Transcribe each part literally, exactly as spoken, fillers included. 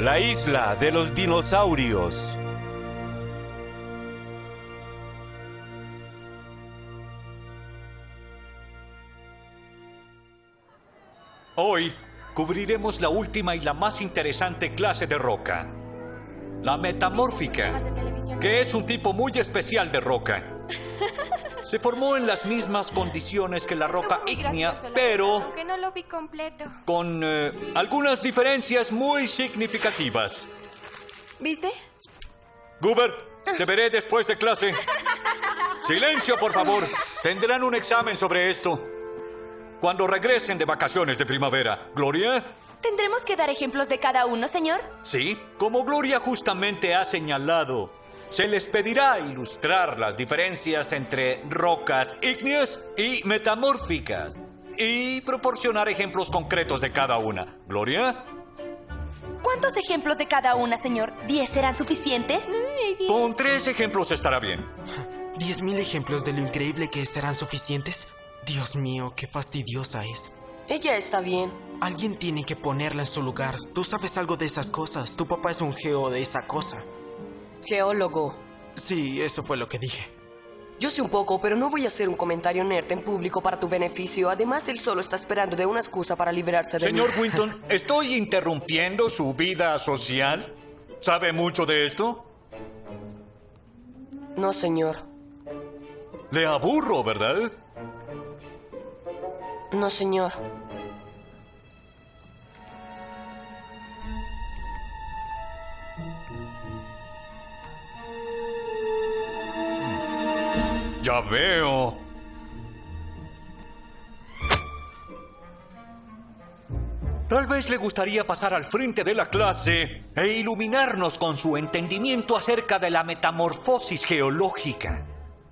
La isla de los dinosaurios. Hoy cubriremos la última y la más interesante clase de roca, la metamórfica, que es un tipo muy especial de roca. Se formó en las mismas condiciones que la roca ígnea, pero aunque no lo vi completo. con eh, algunas diferencias muy significativas. ¿Viste? Goober, te veré después de clase. Silencio, por favor. Tendrán un examen sobre esto cuando regresen de vacaciones de primavera. ¿Gloria? ¿Tendremos que dar ejemplos de cada uno, señor? Sí, como Gloria justamente ha señalado, se les pedirá ilustrar las diferencias entre rocas ígneas y metamórficas y proporcionar ejemplos concretos de cada una. ¿Gloria? ¿Cuántos ejemplos de cada una, señor? ¿Diez serán suficientes? Con tres ejemplos estará bien. ¿Diez mil ejemplos de lo increíble que serán suficientes? Dios mío, qué fastidiosa es. Ella está bien. Alguien tiene que ponerla en su lugar. Tú sabes algo de esas cosas. Tu papá es un geo de esa cosa. Geólogo. Sí, eso fue lo que dije. Yo sé un poco, pero no voy a hacer un comentario nerd en público para tu beneficio. Además, él solo está esperando de una excusa para liberarse de Señor mí. Winton, ¿estoy interrumpiendo su vida social? ¿Sabe mucho de esto? No, señor. Le aburro, ¿verdad? No, señor. Ya veo. Tal vez le gustaría pasar al frente de la clase e iluminarnos con su entendimiento acerca de la metamorfosis geológica.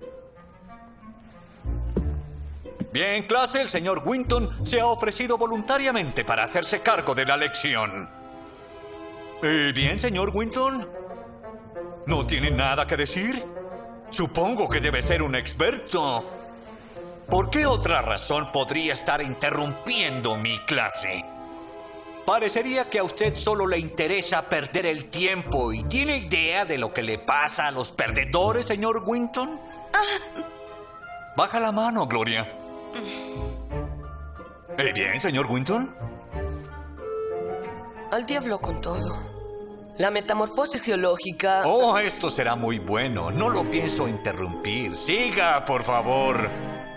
Bien, clase, el señor Winton se ha ofrecido voluntariamente para hacerse cargo de la lección. Eh, bien, señor Winton. ¿No tiene nada que decir? Supongo que debe ser un experto. ¿Por qué otra razón podría estar interrumpiendo mi clase? Parecería que a usted solo le interesa perder el tiempo. ¿Y tiene idea de lo que le pasa a los perdedores, señor Winton? Ah. Baja la mano, Gloria. Eh, bien, señor Winton. Al diablo con todo. La metamorfosis geológica... Oh, esto será muy bueno. No lo pienso interrumpir. Siga, por favor.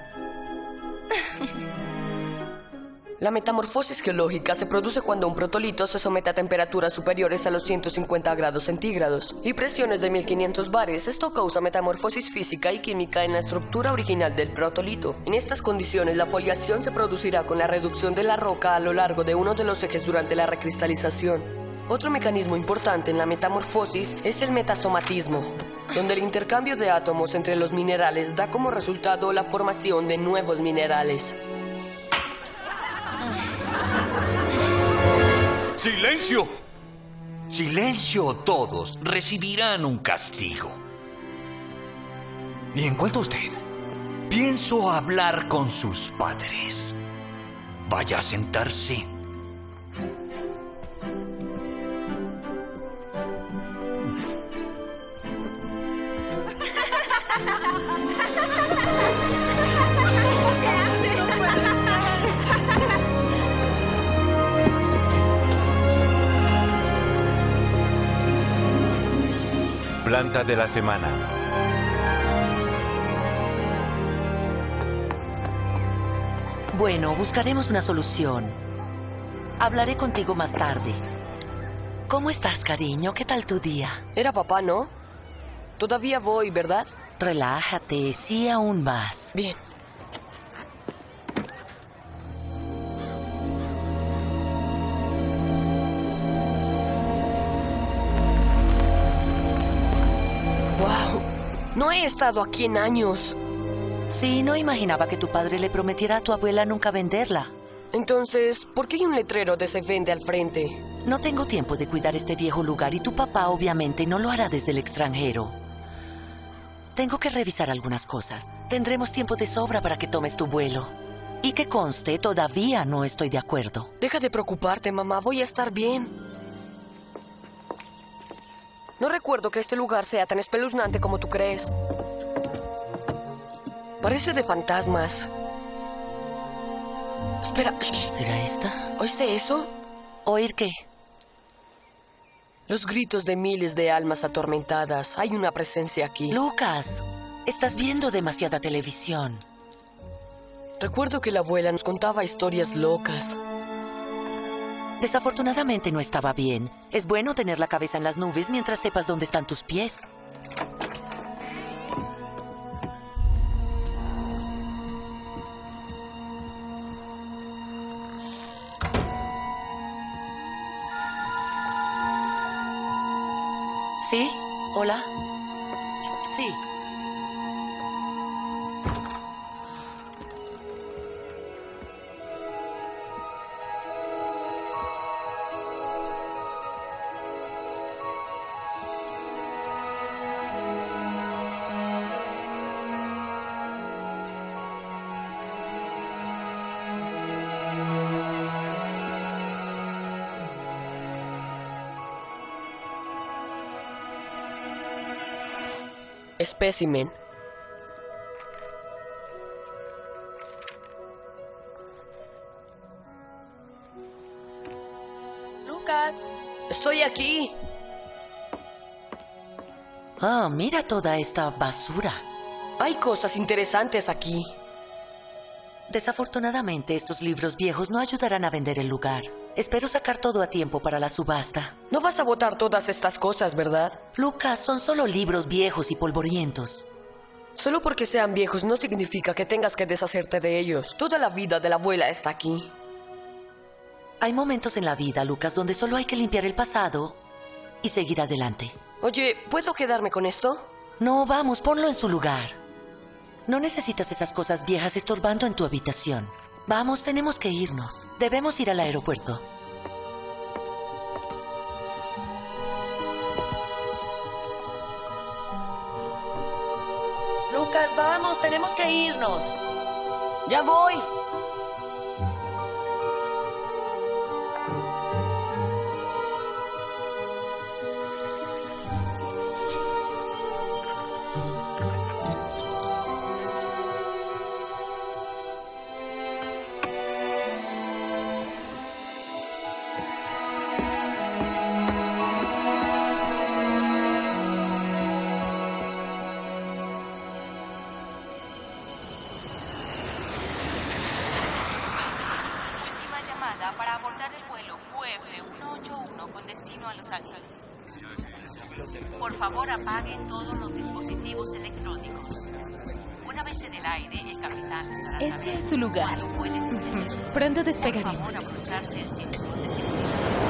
La metamorfosis geológica se produce cuando un protolito se somete a temperaturas superiores a los ciento cincuenta grados centígrados y presiones de mil quinientos bares. Esto causa metamorfosis física y química en la estructura original del protolito. En estas condiciones, la foliación se producirá con la reducción de la roca a lo largo de uno de los ejes durante la recristalización. Otro mecanismo importante en la metamorfosis es el metasomatismo, donde el intercambio de átomos entre los minerales da como resultado la formación de nuevos minerales. ¡Silencio! Silencio todos. Recibirán un castigo. Y en cuanto a usted, pienso hablar con sus padres. Vaya a sentarse. Planta de la semana. Bueno, buscaremos una solución. Hablaré contigo más tarde. ¿Cómo estás, cariño? ¿Qué tal tu día? Era papá, ¿no? Todavía voy, ¿verdad? Relájate, sí, aún vas. Bien. ¡Wow! No he estado aquí en años. Sí, no imaginaba que tu padre le prometiera a tu abuela nunca venderla. Entonces, ¿por qué hay un letrero de se vende al frente? No tengo tiempo de cuidar este viejo lugar y tu papá obviamente no lo hará desde el extranjero. Tengo que revisar algunas cosas. Tendremos tiempo de sobra para que tomes tu vuelo. Y que conste, todavía no estoy de acuerdo. Deja de preocuparte, mamá. Voy a estar bien. No recuerdo que este lugar sea tan espeluznante como tú crees. Parece de fantasmas. Espera. shh. ¿Será esta? ¿Oíste eso? ¿Oír qué? Los gritos de miles de almas atormentadas. Hay una presencia aquí. Lucas, estás viendo demasiada televisión. Recuerdo que la abuela nos contaba historias locas. Desafortunadamente no estaba bien. Es bueno tener la cabeza en las nubes mientras sepas dónde están tus pies. ¿Sí? ¿Hola? Sí. Espécimen. Lucas. Estoy aquí. Ah, mira toda esta basura. Hay cosas interesantes aquí. Desafortunadamente, estos libros viejos no ayudarán a vender el lugar. Espero sacar todo a tiempo para la subasta. No vas a botar todas estas cosas, ¿verdad? Lucas, son solo libros viejos y polvorientos. Solo porque sean viejos no significa que tengas que deshacerte de ellos. Toda la vida de la abuela está aquí. Hay momentos en la vida, Lucas, donde solo hay que limpiar el pasado y seguir adelante. Oye, ¿puedo quedarme con esto? No, vamos, ponlo en su lugar. No necesitas esas cosas viejas estorbando en tu habitación. Vamos, tenemos que irnos. Debemos ir al aeropuerto. Lucas, vamos, tenemos que irnos. ¡Ya voy! Para abordar el vuelo Q F ciento ochenta y uno con destino a Los Ángeles. Por favor, apaguen todos los dispositivos electrónicos. Una vez en el aire, el capitán les hará saber Este es su lugar. cuándo pueden descender. Pronto Por despegaremos. favor, abrocharse el cinturón de seguridad.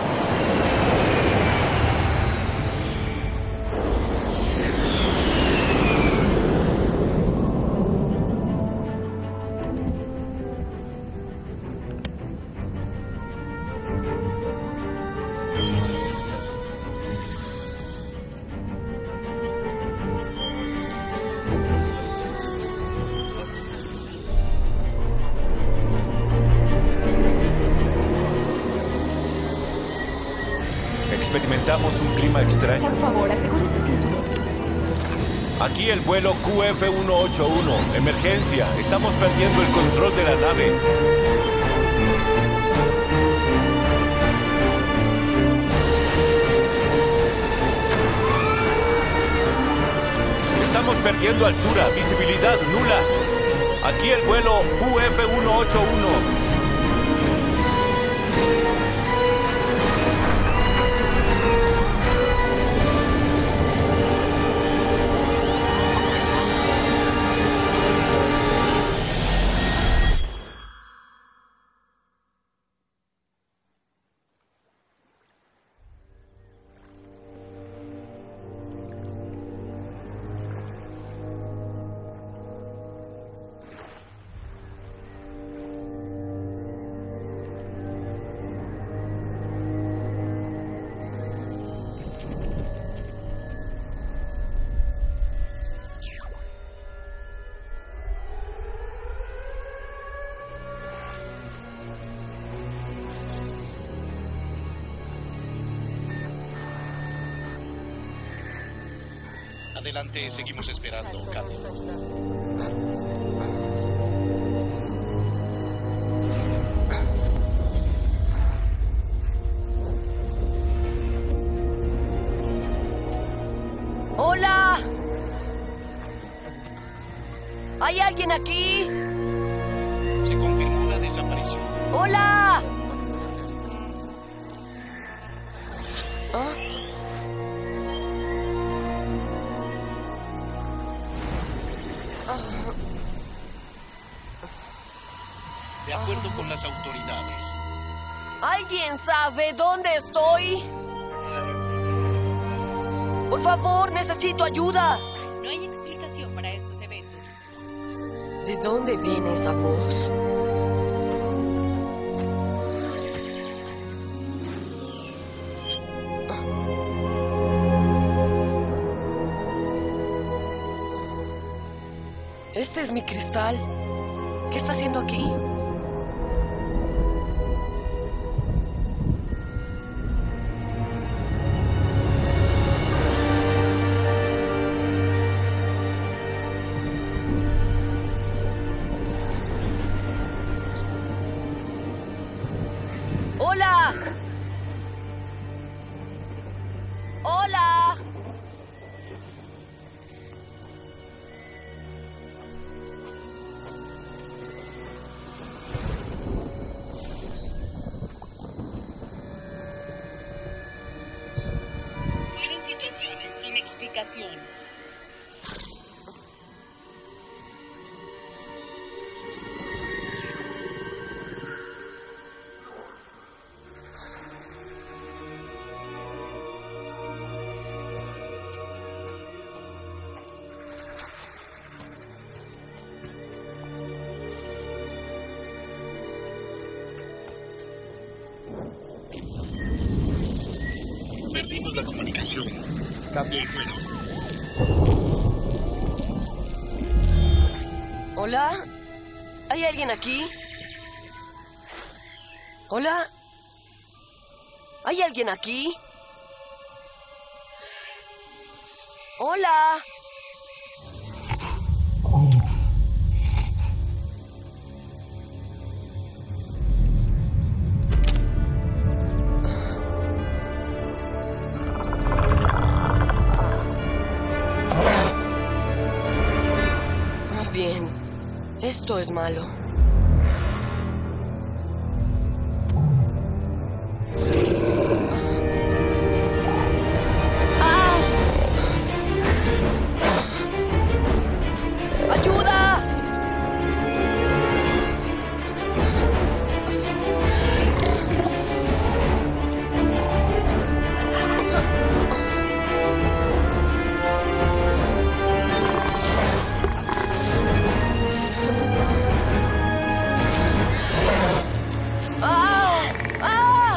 Experimentamos un clima extraño. Por favor, asegure su cinturón. Aquí el vuelo Q F ciento ochenta y uno. Emergencia. Estamos perdiendo el control de la nave. Estamos perdiendo altura. Visibilidad nula. Aquí el vuelo Q F ciento ochenta y uno. Adelante, seguimos esperando, Katy. ¡Hola! ¿Hay alguien aquí? Se confirmó la desaparición. ¡Hola! ¿Ah? Ah. De acuerdo con las autoridades. ¿Alguien sabe dónde estoy? Por favor, necesito ayuda. No hay explicación para estos eventos. ¿De dónde viene esa voz? Este es mi cristal. ¿Qué está haciendo aquí? ¡Hola! ¡Hola! Fueron situaciones sin explicación. Perdimos la comunicación. Cambia el juego. ¿Hola? ¿Hay alguien aquí? ¿Hola? ¿Hay alguien aquí? ¿Hola? Bien, esto es malo. ¡Ah! ¡Ayuda! ¡Ah! ¡Ah!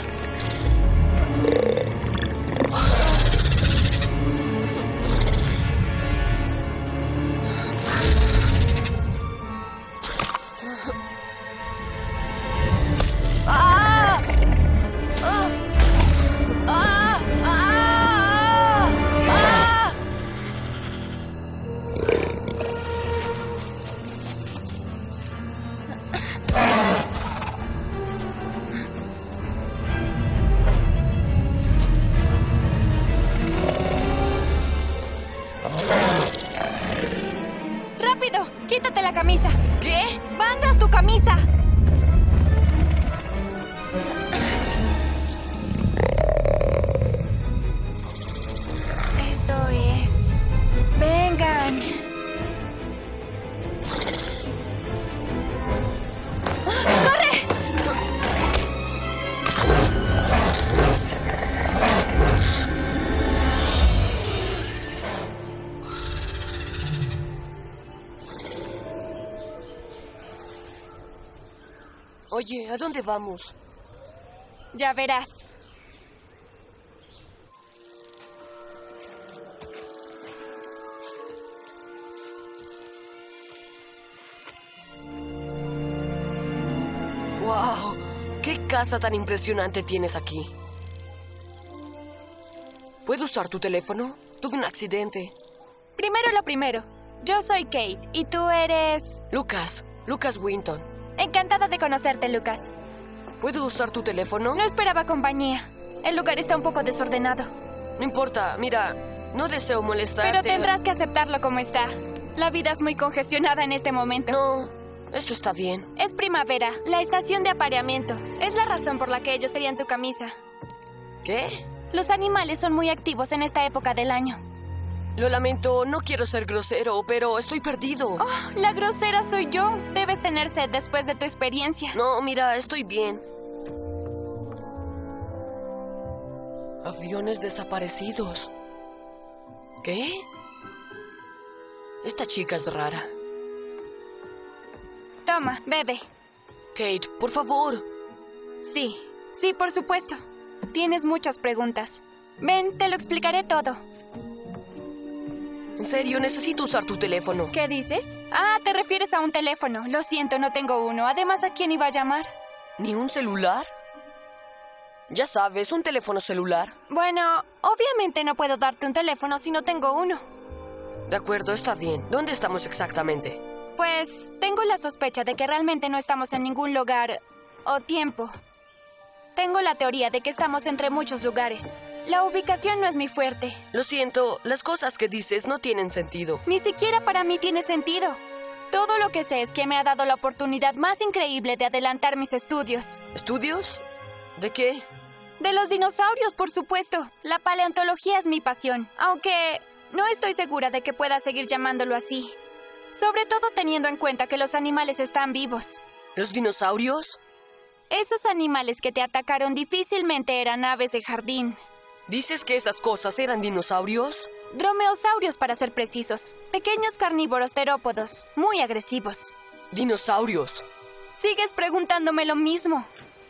¡Ah! ¡Ah! ¡Ah! ¡Ah! ¡Ah! ¡Rápido! ¡Quítate la camisa! ¿Qué? ¡Van tras tu camisa! Eso es. ¡Vengan! ¡Corre! Oye, ¿a dónde vamos? Ya verás. ¡Wow! ¿Qué casa tan impresionante tienes aquí? ¿Puedo usar tu teléfono? Tuve un accidente. Primero lo primero. Yo soy Kate y tú eres... Lucas. Lucas Winton. Encantada de conocerte, Lucas. ¿Puedo usar tu teléfono? No esperaba compañía. El lugar está un poco desordenado. No importa, mira, no deseo molestarte. Pero tendrás que aceptarlo como está. La vida es muy congestionada en este momento. No, esto está bien. Es primavera, la estación de apareamiento. Es la razón por la que ellos querían tu camisa. ¿Qué? Los animales son muy activos en esta época del año. Lo lamento, no quiero ser grosero, pero estoy perdido. Oh, la grosera soy yo. Debes tener sed después de tu experiencia. No, mira, estoy bien. Aviones desaparecidos. ¿Qué? Esta chica es rara. Toma, bebe. Kate, por favor. Sí, sí, por supuesto. Tienes muchas preguntas. Ven, te lo explicaré todo. En serio, necesito usar tu teléfono. ¿Qué dices? Ah, te refieres a un teléfono. Lo siento, no tengo uno. Además, ¿a quién iba a llamar? ¿Ni un celular? Ya sabes, un teléfono celular. Bueno, obviamente no puedo darte un teléfono si no tengo uno. De acuerdo, está bien. ¿Dónde estamos exactamente? Pues tengo la sospecha de que realmente no estamos en ningún lugar o tiempo. Tengo la teoría de que estamos entre muchos lugares. La ubicación no es mi fuerte. Lo siento, las cosas que dices no tienen sentido. Ni siquiera para mí tiene sentido. Todo lo que sé es que me ha dado la oportunidad más increíble de adelantar mis estudios. ¿Estudios? ¿De qué? De los dinosaurios, por supuesto. La paleontología es mi pasión, aunque no estoy segura de que pueda seguir llamándolo así. Sobre todo teniendo en cuenta que los animales están vivos. ¿Los dinosaurios? Esos animales que te atacaron difícilmente eran aves de jardín. ¿Dices que esas cosas eran dinosaurios? Dromeosaurios, para ser precisos. Pequeños carnívoros terópodos, muy agresivos. ¿Dinosaurios? Sigues preguntándome lo mismo.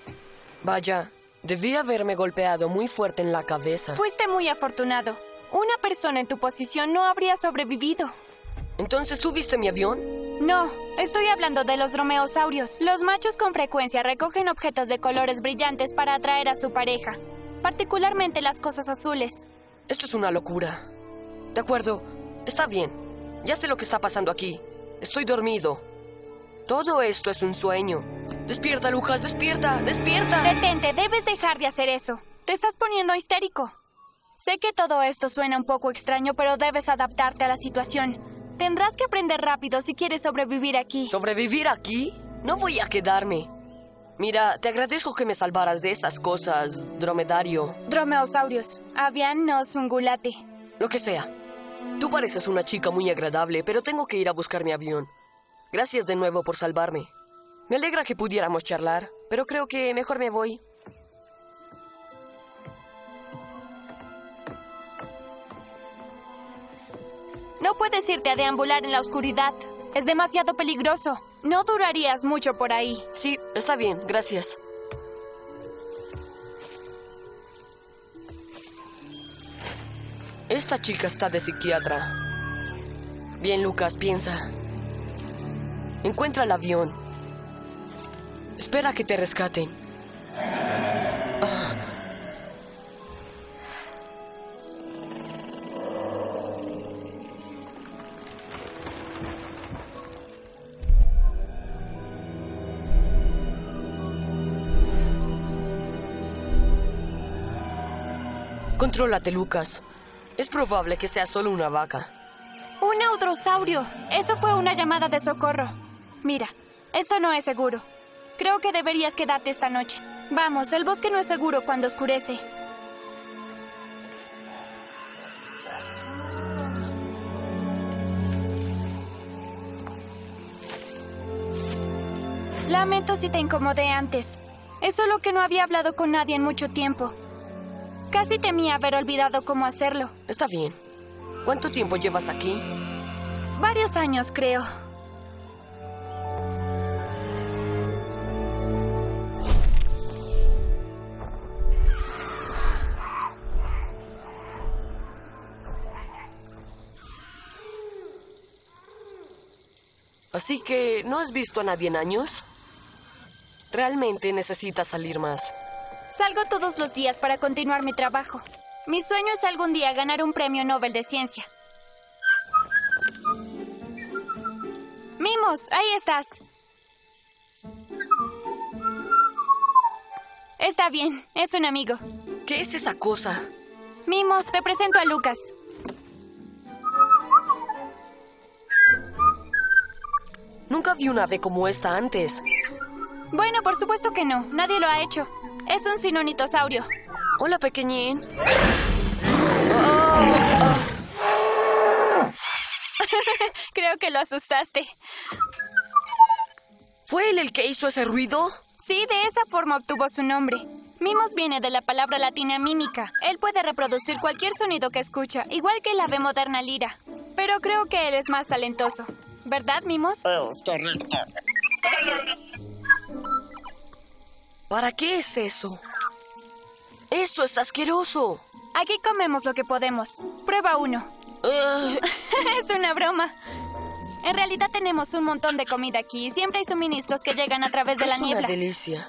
Vaya, debí haberme golpeado muy fuerte en la cabeza. Fuiste muy afortunado. Una persona en tu posición no habría sobrevivido. ¿Entonces tú viste mi avión? No, estoy hablando de los dromeosaurios. Los machos con frecuencia recogen objetos de colores brillantes para atraer a su pareja, particularmente las cosas azules. Esto es una locura. De acuerdo, está bien. Ya sé lo que está pasando aquí. Estoy dormido. Todo esto es un sueño. Despierta, Lucas, despierta, despierta. Detente, debes dejar de hacer eso. Te estás poniendo histérico. Sé que todo esto suena un poco extraño, pero debes adaptarte a la situación. Tendrás que aprender rápido si quieres sobrevivir aquí. ¿Sobrevivir aquí? No voy a quedarme. Mira, te agradezco que me salvaras de estas cosas, dromedario. Dromeosaurios, avian no ungulate. Lo que sea. Tú pareces una chica muy agradable, pero tengo que ir a buscar mi avión. Gracias de nuevo por salvarme. Me alegra que pudiéramos charlar, pero creo que mejor me voy. No puedes irte a deambular en la oscuridad. Es demasiado peligroso. No durarías mucho por ahí. Sí, está bien, gracias. Esta chica está de psiquiatra. Bien, Lucas, piensa. Encuentra el avión. Espera a que te rescaten. Ah. Contrólate, Lucas. Es probable que sea solo una vaca. ¡Un audrosaurio! Eso fue una llamada de socorro. Mira, esto no es seguro. Creo que deberías quedarte esta noche. Vamos, el bosque no es seguro cuando oscurece. Lamento si te incomodé antes. Es solo que no había hablado con nadie en mucho tiempo. Casi temía haber olvidado cómo hacerlo. Está bien. ¿Cuánto tiempo llevas aquí? Varios años, creo. Así que, ¿no has visto a nadie en años? Realmente necesitas salir más. Salgo todos los días para continuar mi trabajo. Mi sueño es algún día ganar un premio Nobel de Ciencia. Mimos, ahí estás. Está bien, es un amigo. ¿Qué es esa cosa? Mimos, te presento a Lucas. Nunca vi una ave como esta antes. Bueno, por supuesto que no. Nadie lo ha hecho. Es un sinonitosaurio. Hola, pequeñín. Oh, oh. Creo que lo asustaste. ¿Fue él el que hizo ese ruido? Sí, de esa forma obtuvo su nombre. Mimos viene de la palabra latina mímica. Él puede reproducir cualquier sonido que escucha, igual que la ave moderna lira. Pero creo que él es más talentoso. ¿Verdad, Mimos? Es correcto. ¿Para qué es eso? ¡Eso es asqueroso! Aquí comemos lo que podemos. Prueba uno. Uh, Es una broma. En realidad tenemos un montón de comida aquí y siempre hay suministros que llegan a través de la es niebla. una delicia.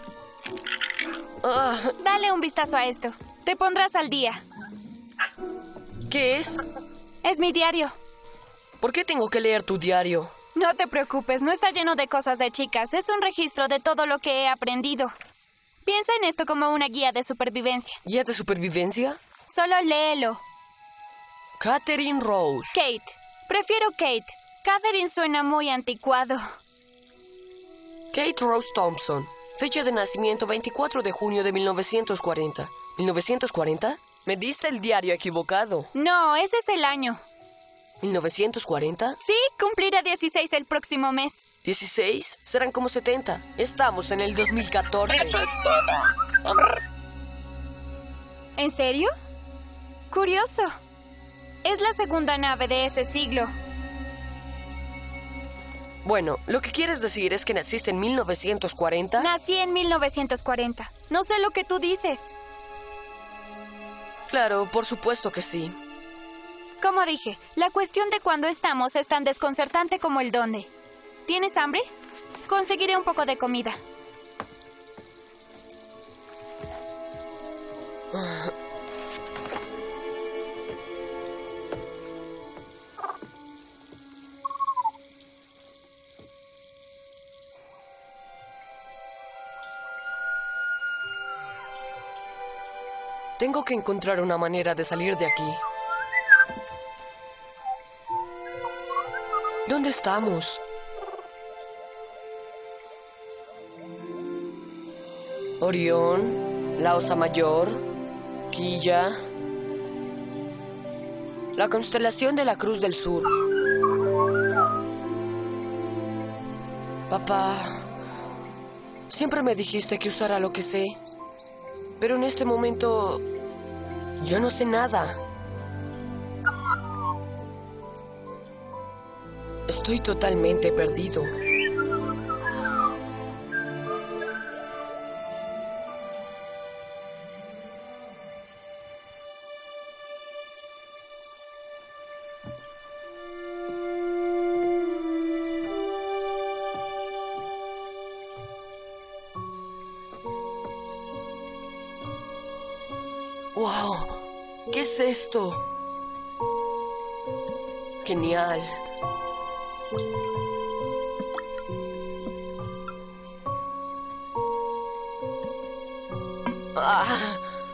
Uh, Dale un vistazo a esto. Te pondrás al día. ¿Qué es? Es mi diario. ¿Por qué tengo que leer tu diario? No te preocupes, no está lleno de cosas de chicas. Es un registro de todo lo que he aprendido. Piensa en esto como una guía de supervivencia. ¿Guía de supervivencia? Solo léelo. Catherine Rose. Kate. Prefiero Kate. Catherine suena muy anticuado. Kate Rose Thompson. Fecha de nacimiento veinticuatro de junio de mil novecientos cuarenta. ¿mil novecientos cuarenta? Me diste el diario equivocado. No, ese es el año. ¿mil novecientos cuarenta? Sí, cumpliré dieciséis el próximo mes. ¿dieciséis? Serán como setenta. Estamos en el dos mil catorce. Eso es todo. ¿En serio? Curioso. Es la segunda nave de ese siglo. Bueno, lo que quieres decir es que naciste en mil novecientos cuarenta. Nací en mil novecientos cuarenta. No sé lo que tú dices. Claro, por supuesto que sí. Como dije, la cuestión de cuándo estamos es tan desconcertante como el dónde. ¿Tienes hambre? Conseguiré un poco de comida. Tengo que encontrar una manera de salir de aquí. ¿Dónde estamos? Orión, la Osa Mayor, Quilla, la constelación de la Cruz del Sur. Papá, siempre me dijiste que usara lo que sé, pero en este momento yo no sé nada. Estoy totalmente perdido. ¡Wow! ¿Qué es esto? Genial. Ah.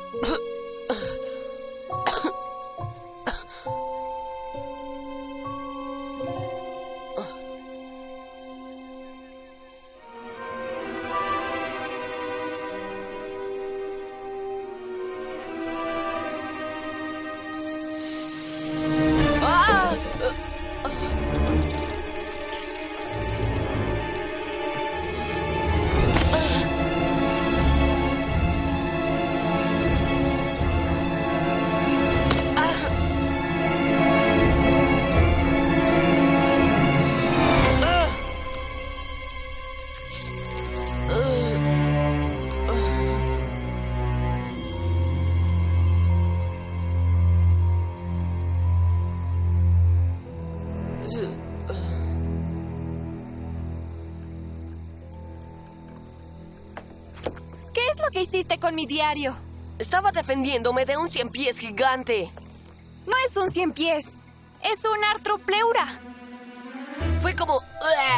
¿Qué hiciste con mi diario? Estaba defendiéndome de un cien pies gigante. No es un cien pies, es un artropleura. Fue como... ¡Uah!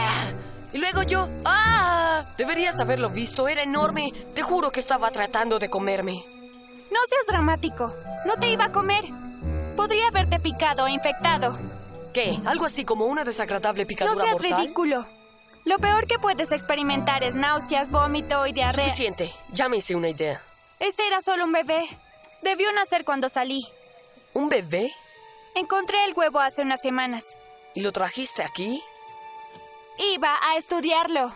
luego yo... ¡Ah! Deberías haberlo visto, era enorme. Te juro que estaba tratando de comerme. No seas dramático. No te iba a comer. Podría haberte picado o infectado. ¿Qué? ¿Algo así como una desagradable picadura No seas mortal? ridículo. Lo peor que puedes experimentar es náuseas, vómito y diarrea. Suficiente. Ya me hice una idea. Este era solo un bebé. Debió nacer cuando salí. ¿Un bebé? Encontré el huevo hace unas semanas. ¿Y lo trajiste aquí? Iba a estudiarlo.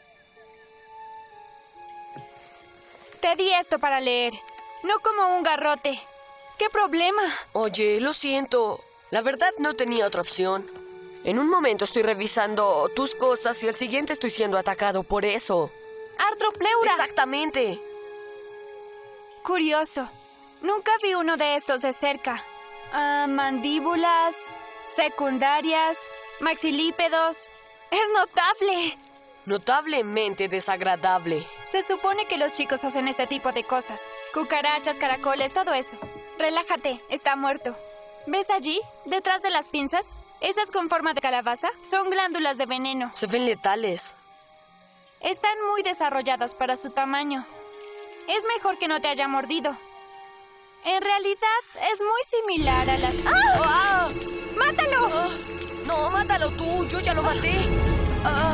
Te di esto para leer, no como un garrote. ¿Qué problema? Oye, lo siento. La verdad no tenía otra opción. En un momento estoy revisando tus cosas y el siguiente estoy siendo atacado por eso. ¡Artropleura! Exactamente. Curioso. Nunca vi uno de estos de cerca. Ah, mandíbulas, secundarias, maxilípedos. ¡Es notable! Notablemente desagradable. Se supone que los chicos hacen este tipo de cosas. Cucarachas, caracoles, todo eso. Relájate, está muerto. ¿Ves allí, detrás de las pinzas? Esas con forma de calabaza son glándulas de veneno. Se ven letales. Están muy desarrolladas para su tamaño. Es mejor que no te haya mordido. En realidad, es muy similar a las... ¡Ah! ¡Ah! ¡Mátalo! ¡Ah! No, mátalo tú. Yo ya lo maté. ¡Ah!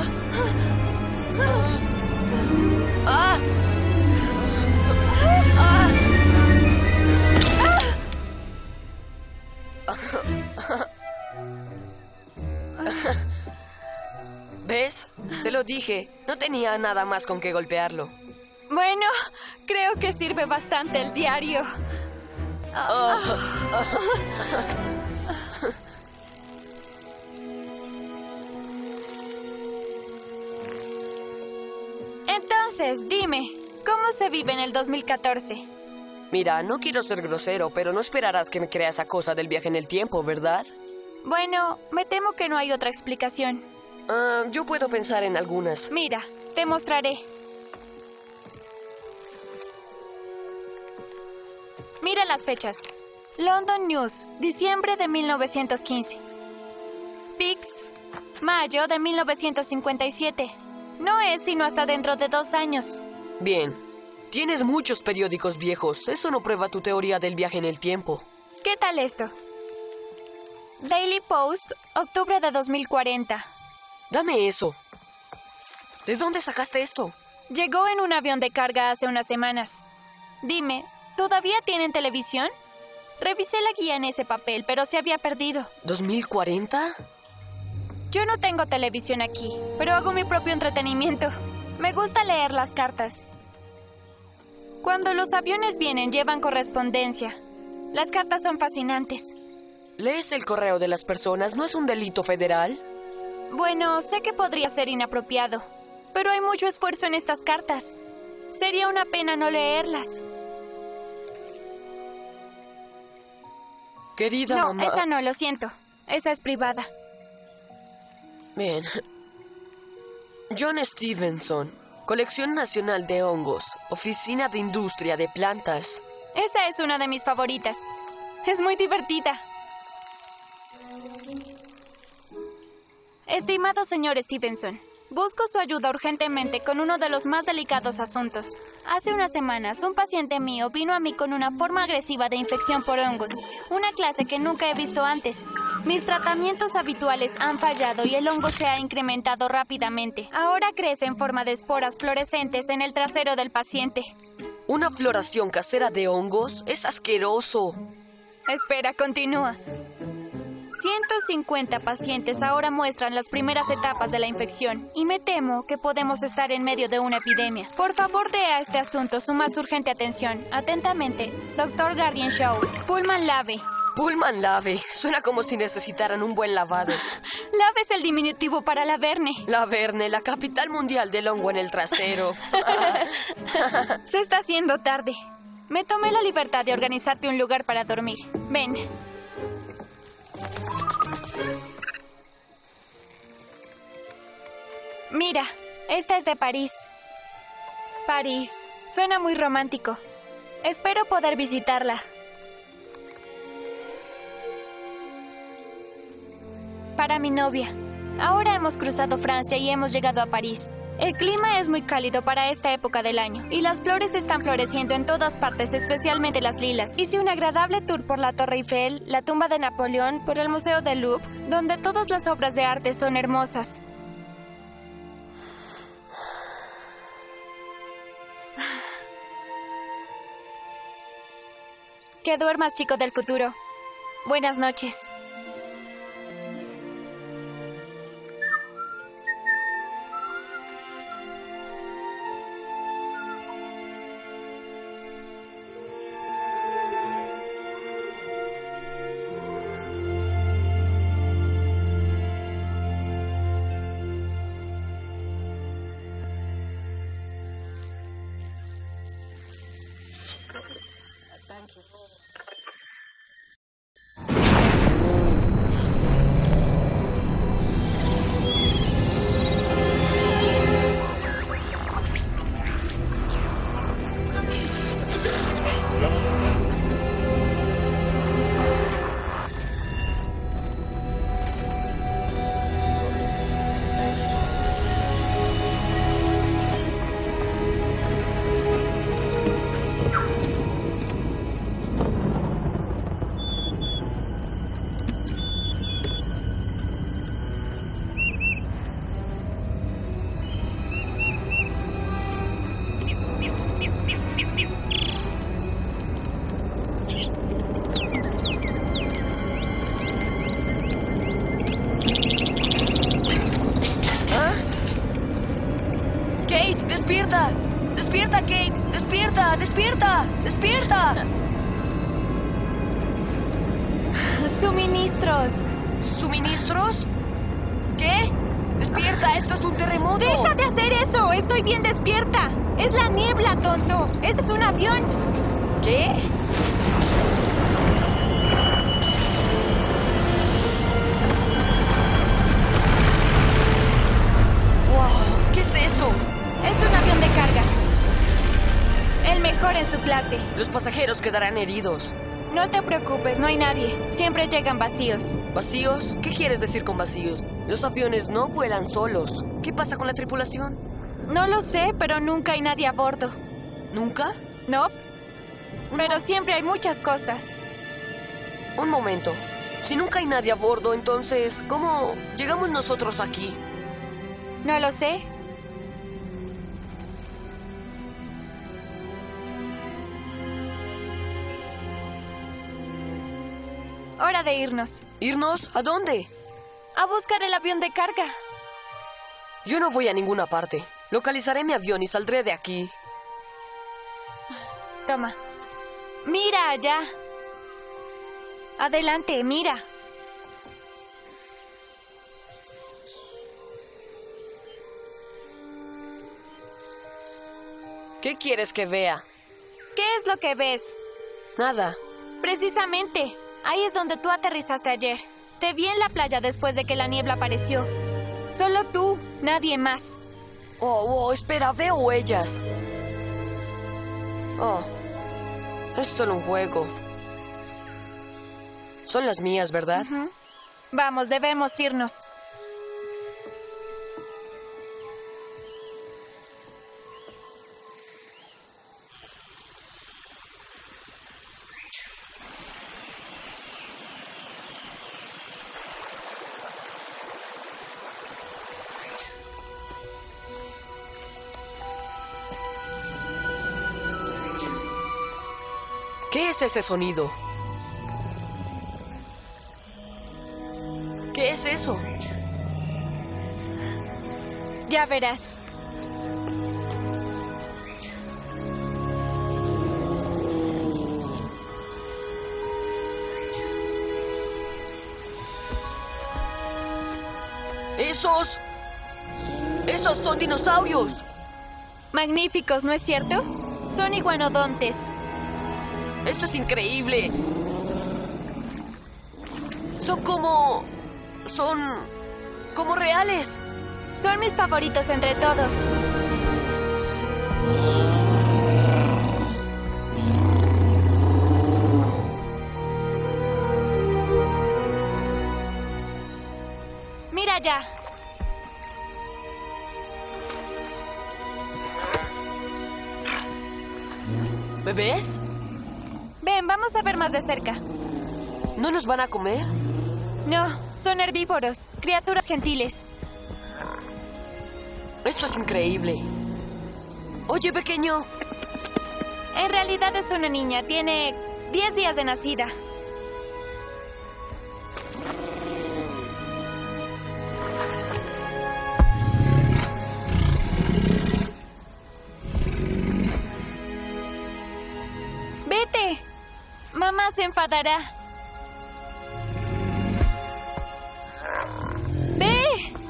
¡Ah! ¡Ah! ¿Ves? Te lo dije. No tenía nada más con qué golpearlo. Bueno, creo que sirve bastante el diario. Oh. Entonces, dime, ¿cómo se vive en el dos mil catorce? Mira, no quiero ser grosero, pero no esperarás que me crea esa cosa del viaje en el tiempo, ¿verdad? Bueno, me temo que no hay otra explicación. Ah, yo puedo pensar en algunas. Mira, te mostraré. Mira las fechas. London News, diciembre de mil novecientos quince. Pix, mayo de mil novecientos cincuenta y siete. No es sino hasta dentro de dos años. Bien. Tienes muchos periódicos viejos. Eso no prueba tu teoría del viaje en el tiempo. ¿Qué tal esto? Daily Post, octubre de dos mil cuarenta. Dame eso. ¿De dónde sacaste esto? Llegó en un avión de carga hace unas semanas. Dime, ¿todavía tienen televisión? Revisé la guía en ese papel, pero se había perdido. ¿dos mil cuarenta? Yo no tengo televisión aquí, pero hago mi propio entretenimiento. Me gusta leer las cartas. Cuando los aviones vienen, llevan correspondencia. Las cartas son fascinantes. ¿Lees el correo de las personas? ¿No es un delito federal? Bueno, sé que podría ser inapropiado, pero hay mucho esfuerzo en estas cartas. Sería una pena no leerlas. Querida no, mamá... No, esa no, lo siento. Esa es privada. Bien. John Stevenson, Colección Nacional de Hongos, Oficina de Industria de Plantas. Esa es una de mis favoritas. Es muy divertida. Estimado señor Stevenson, busco su ayuda urgentemente con uno de los más delicados asuntos. Hace unas semanas, un paciente mío vino a mí con una forma agresiva de infección por hongos, una clase que nunca he visto antes. Mis tratamientos habituales han fallado y el hongo se ha incrementado rápidamente. Ahora crece en forma de esporas fluorescentes en el trasero del paciente. ¿Una floración casera de hongos? ¡Es asqueroso! Espera, continúa. ciento cincuenta pacientes ahora muestran las primeras etapas de la infección y me temo que podemos estar en medio de una epidemia. Por favor, dé a este asunto su más urgente atención. Atentamente, doctor Guardian Shaw, Pullman Lave. Pullman Lave. Suena como si necesitaran un buen lavado. Lave es el diminutivo para Laverne. Laverne, la capital mundial del hongo en el trasero. Se está haciendo tarde. Me tomé la libertad de organizarte un lugar para dormir. Ven. Mira, esta es de París. París. Suena muy romántico. Espero poder visitarla. Para mi novia. Ahora hemos cruzado Francia y hemos llegado a París. El clima es muy cálido para esta época del año y las flores están floreciendo en todas partes, especialmente las lilas. Hice un agradable tour por la Torre Eiffel, la tumba de Napoleón, por el Museo del Louvre, donde todas las obras de arte son hermosas. Que duermas, chico del futuro. Buenas noches. ¡Despierta! ¡Despierta! Suministros. ¿Suministros? ¿Qué? ¡Despierta! ¡Esto es un terremoto! ¡Deja de hacer eso! ¡Estoy bien despierta! ¡Es la niebla, tonto! ¡Eso es un avión! ¿Qué? ¡Wow! ¿Qué es eso? Es un avión de carga. El mejor en su clase. Los pasajeros quedarán heridos. No te preocupes, no hay nadie. Siempre llegan vacíos. ¿Vacíos? ¿Qué quieres decir con vacíos? Los aviones no vuelan solos. ¿Qué pasa con la tripulación? No lo sé, pero nunca hay nadie a bordo. ¿Nunca? No. Pero siempre hay muchas cosas. Un momento. Si nunca hay nadie a bordo, entonces, ¿cómo llegamos nosotros aquí? No lo sé. Hora de irnos. ¿Irnos? ¿A dónde? A buscar el avión de carga. Yo no voy a ninguna parte. Localizaré mi avión y saldré de aquí. Toma. Mira allá. Adelante, mira. ¿Qué quieres que vea? ¿Qué es lo que ves? Nada. Precisamente. Ahí es donde tú aterrizaste ayer. Te vi en la playa después de que la niebla apareció. Solo tú, nadie más. Oh, oh, espera, veo huellas. Oh, es solo un juego. Son las mías, ¿verdad? Uh-huh. Vamos, debemos irnos. ¿Qué es ese sonido? ¿Qué es eso? Ya verás. ¡Esos! ¡Esos son dinosaurios! Magníficos, ¿no es cierto? Son iguanodontes. ¡Esto es increíble! Son como... son... como reales. Son mis favoritos entre todos. Mira ya. ¿Bebés? Ven, vamos a ver más de cerca. ¿No nos van a comer? No, son herbívoros, criaturas gentiles. Esto es increíble. Oye, pequeño. En realidad es una niña, tiene diez días de nacida. ¡Vete! Mamá se enfadará. ¡Ve!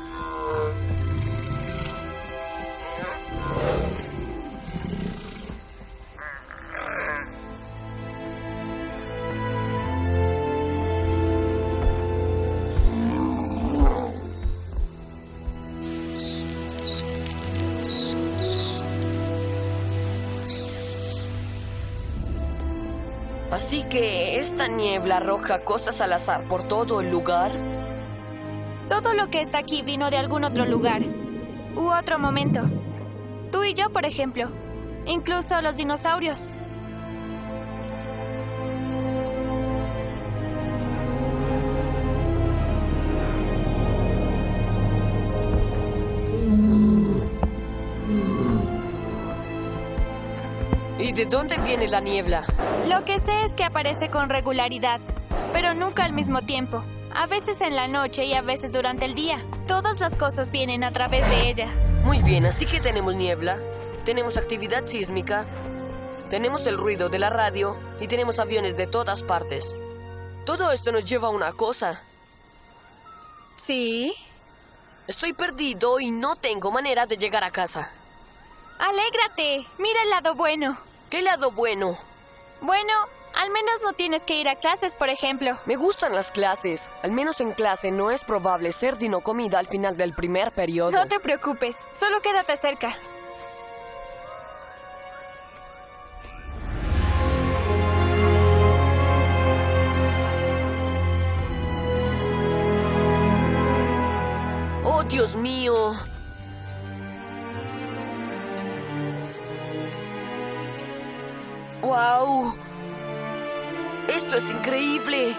Así que esta niebla arroja cosas al azar por todo el lugar. Todo lo que está aquí vino de algún otro lugar u otro momento. Tú y yo, por ejemplo. Incluso los dinosaurios. ¿Y de dónde viene la niebla? Lo que sé es que aparece con regularidad, pero nunca al mismo tiempo. A veces en la noche y a veces durante el día. Todas las cosas vienen a través de ella. Muy bien, así que tenemos niebla, tenemos actividad sísmica, tenemos el ruido de la radio y tenemos aviones de todas partes. Todo esto nos lleva a una cosa. ¿Sí? Estoy perdido y no tengo manera de llegar a casa. ¡Alégrate! Mira el lado bueno. ¿Qué lado bueno? Bueno, al menos no tienes que ir a clases, por ejemplo. Me gustan las clases. Al menos en clase no es probable ser dinocomida al final del primer periodo. No te preocupes, solo quédate cerca. ¡Oh, Dios mío! ¡Wow! ¡Esto es increíble!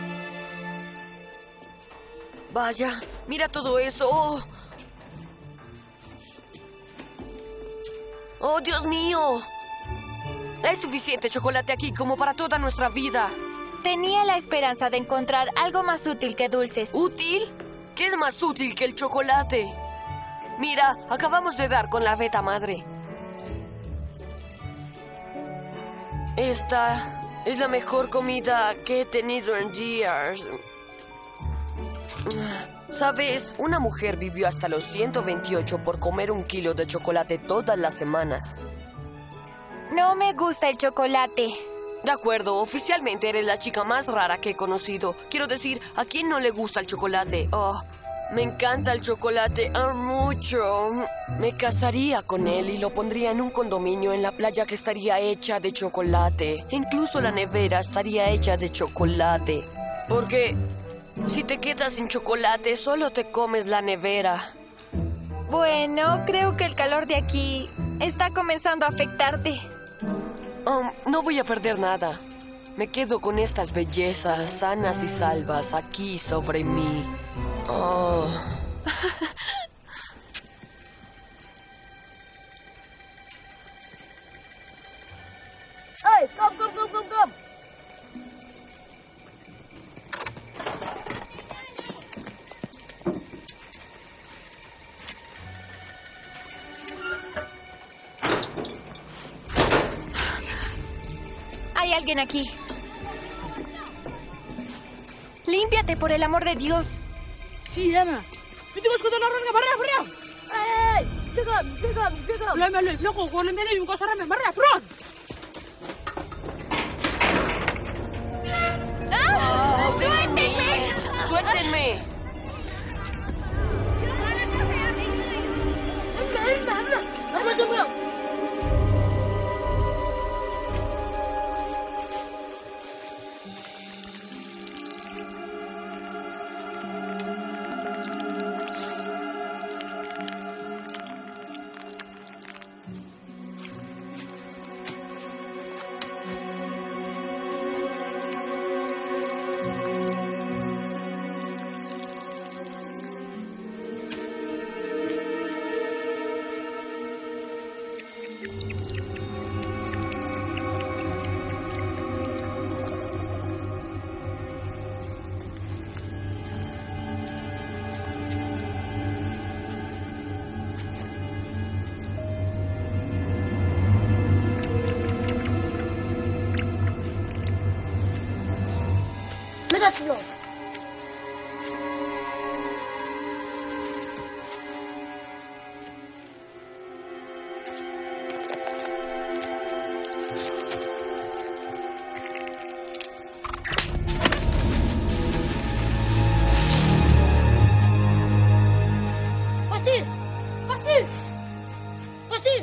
Vaya, mira todo eso. ¡Oh, oh Dios mío! Hay suficiente chocolate aquí como para toda nuestra vida. Tenía la esperanza de encontrar algo más útil que dulces. ¿Útil? ¿Qué es más útil que el chocolate? Mira, acabamos de dar con la beta madre. Esta es la mejor comida que he tenido en días. ¿Sabes? Una mujer vivió hasta los ciento veintiocho por comer un kilo de chocolate todas las semanas. No me gusta el chocolate. De acuerdo, oficialmente eres la chica más rara que he conocido. Quiero decir, ¿a quién no le gusta el chocolate? Oh, me encanta el chocolate ah, mucho. Me casaría con él y lo pondría en un condominio en la playa que estaría hecha de chocolate. Incluso la nevera estaría hecha de chocolate. Porque si te quedas sin chocolate, solo te comes la nevera. Bueno, creo que el calor de aquí está comenzando a afectarte. Um, no voy a perder nada. Me quedo con estas bellezas sanas y salvas aquí sobre mí. Oh. ¡Ey! ¡Come, come, come, come, come! Hay alguien aquí. Límpiate, por el amor de Dios. Sí, Emma. Itu ko la ronga barra barra. Ey, pick up, pick up, pick up. La me lo floco con el medio ko sarame barra front. ¡Ah! Oh, ¡Suéltenme! ¡Suéltenme! sebelah. Pasir! Pasir! Pasir!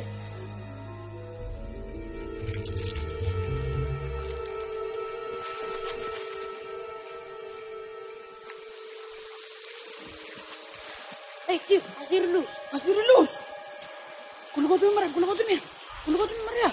Eh, Cip, pasir lus. Pasir lus. Kulo ko tumara, kulo ko tumira. Kulo ko tumara.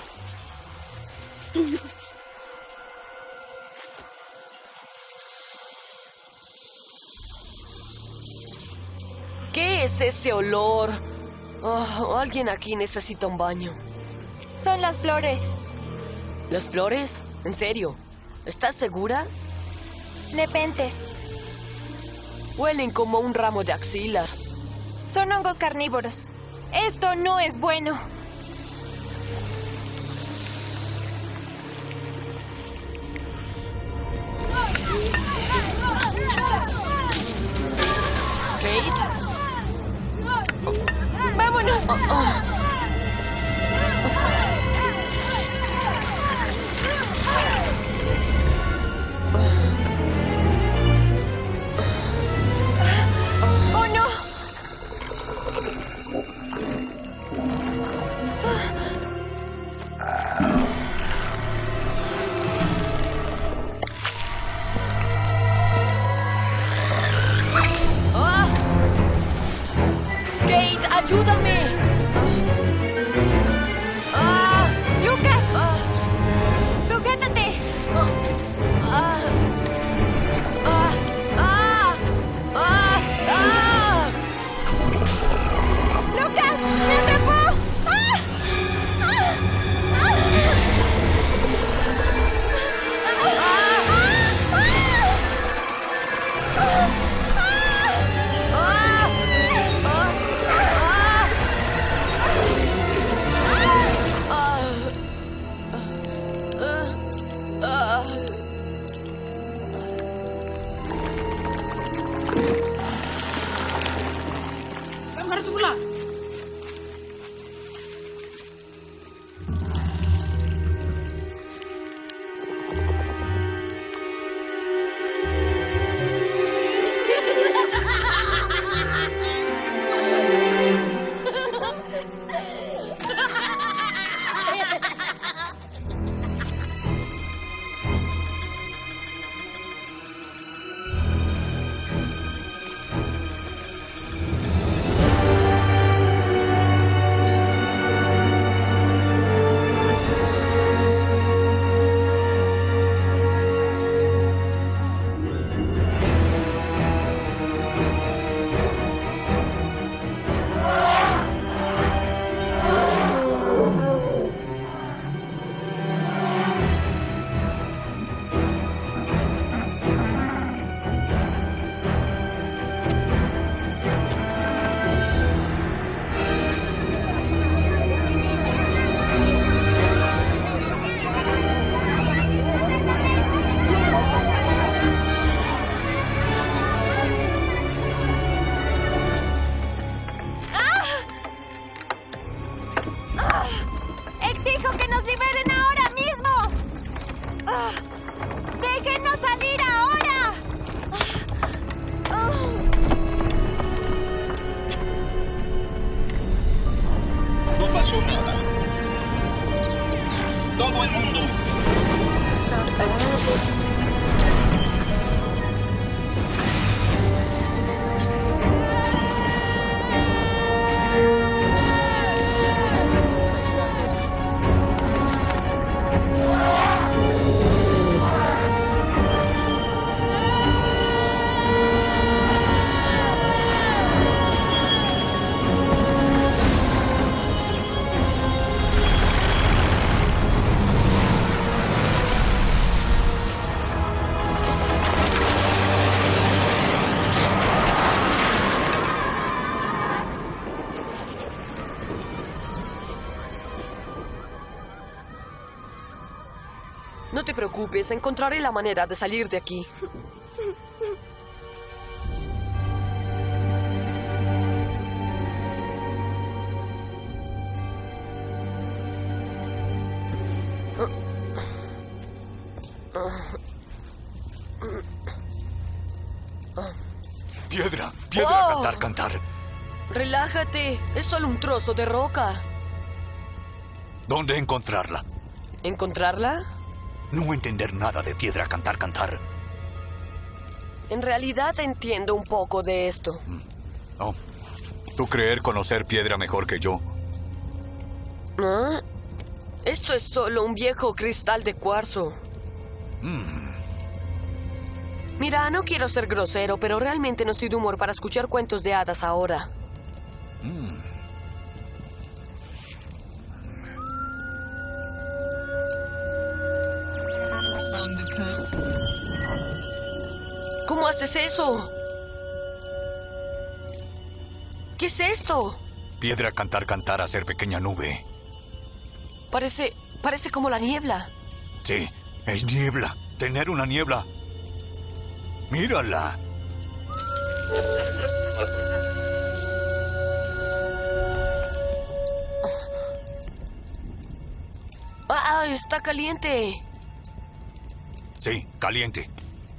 ¿Qué es ese olor? Oh, alguien aquí necesita un baño. Son las flores. ¿Las flores? ¿En serio? ¿Estás segura? Nepentes. Huelen como un ramo de axilas. Son hongos carnívoros. Esto no es bueno. ¿Kate? ¡Vámonos! Oh, oh. ¡Oh, no! ¡Ah! ¡Kate, ayúdame! ¡Ah! ¡Lucas! ¡Ah! ¡Sujétate! ¡Ah! ¡Ah! ¡Ah! ¡Ah! ¡Ah! ¡Ah! ¡Lucas! ¡Me atrapó! ¡Ah! ¡Ah! Kamar tu pula. No te preocupes, encontraré la manera de salir de aquí. Piedra, piedra, Oh. cantar, cantar. Relájate, es solo un trozo de roca. ¿Dónde encontrarla? ¿Encontrarla? No entender nada de piedra, cantar, cantar. En realidad entiendo un poco de esto. No. Tú creer conocer piedra mejor que yo. ¿Ah? Esto es solo un viejo cristal de cuarzo. Mm. Mira, no quiero ser grosero, pero realmente no estoy de humor para escuchar cuentos de hadas ahora. Mm. ¿Cómo haces eso? ¿Qué es esto? Piedra, cantar, cantar, hacer pequeña nube. Parece... parece como la niebla. Sí, es niebla. Tener una niebla. Mírala. ¡Ah, está caliente! Sí, caliente.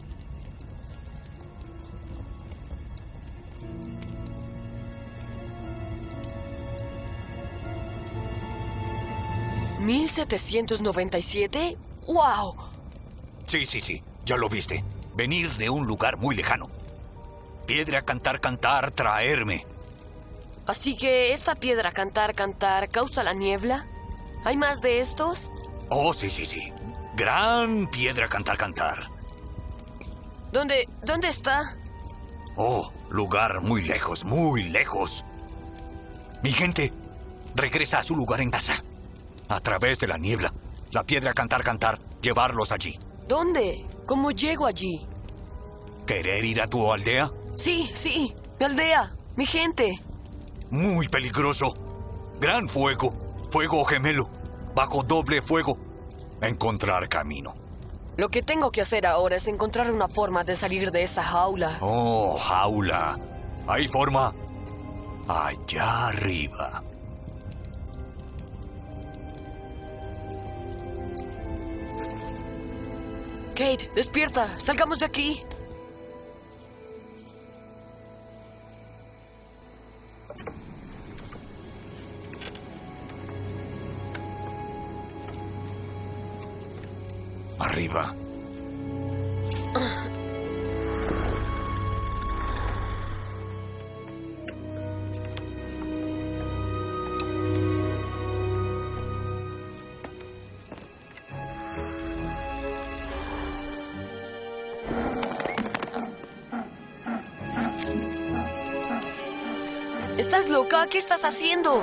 ¿mil setecientos noventa y siete? ¡Wow! Sí, sí, sí. Ya lo viste. Venir de un lugar muy lejano. Piedra, cantar, cantar, traerme. Así que esta piedra cantar, cantar causa la niebla. ¿Hay más de estos? Oh, sí, sí, sí. Gran piedra, cantar, cantar. ¿Dónde... dónde está? Oh, lugar muy lejos, muy lejos. Mi gente regresa a su lugar en casa. A través de la niebla. La piedra, cantar, cantar, llevarlos allí. ¿Dónde? ¿Cómo llego allí? ¿Querer ir a tu aldea? Sí, sí. Mi aldea. Mi gente. Muy peligroso. Gran fuego. Fuego gemelo. Bajo doble fuego. Encontrar camino. Lo que tengo que hacer ahora es encontrar una forma de salir de esta jaula. Oh, jaula. ¿Hay forma? Allá arriba. Kate, despierta. Salgamos de aquí. Arriba. ¿Estás loca? ¿Qué estás haciendo?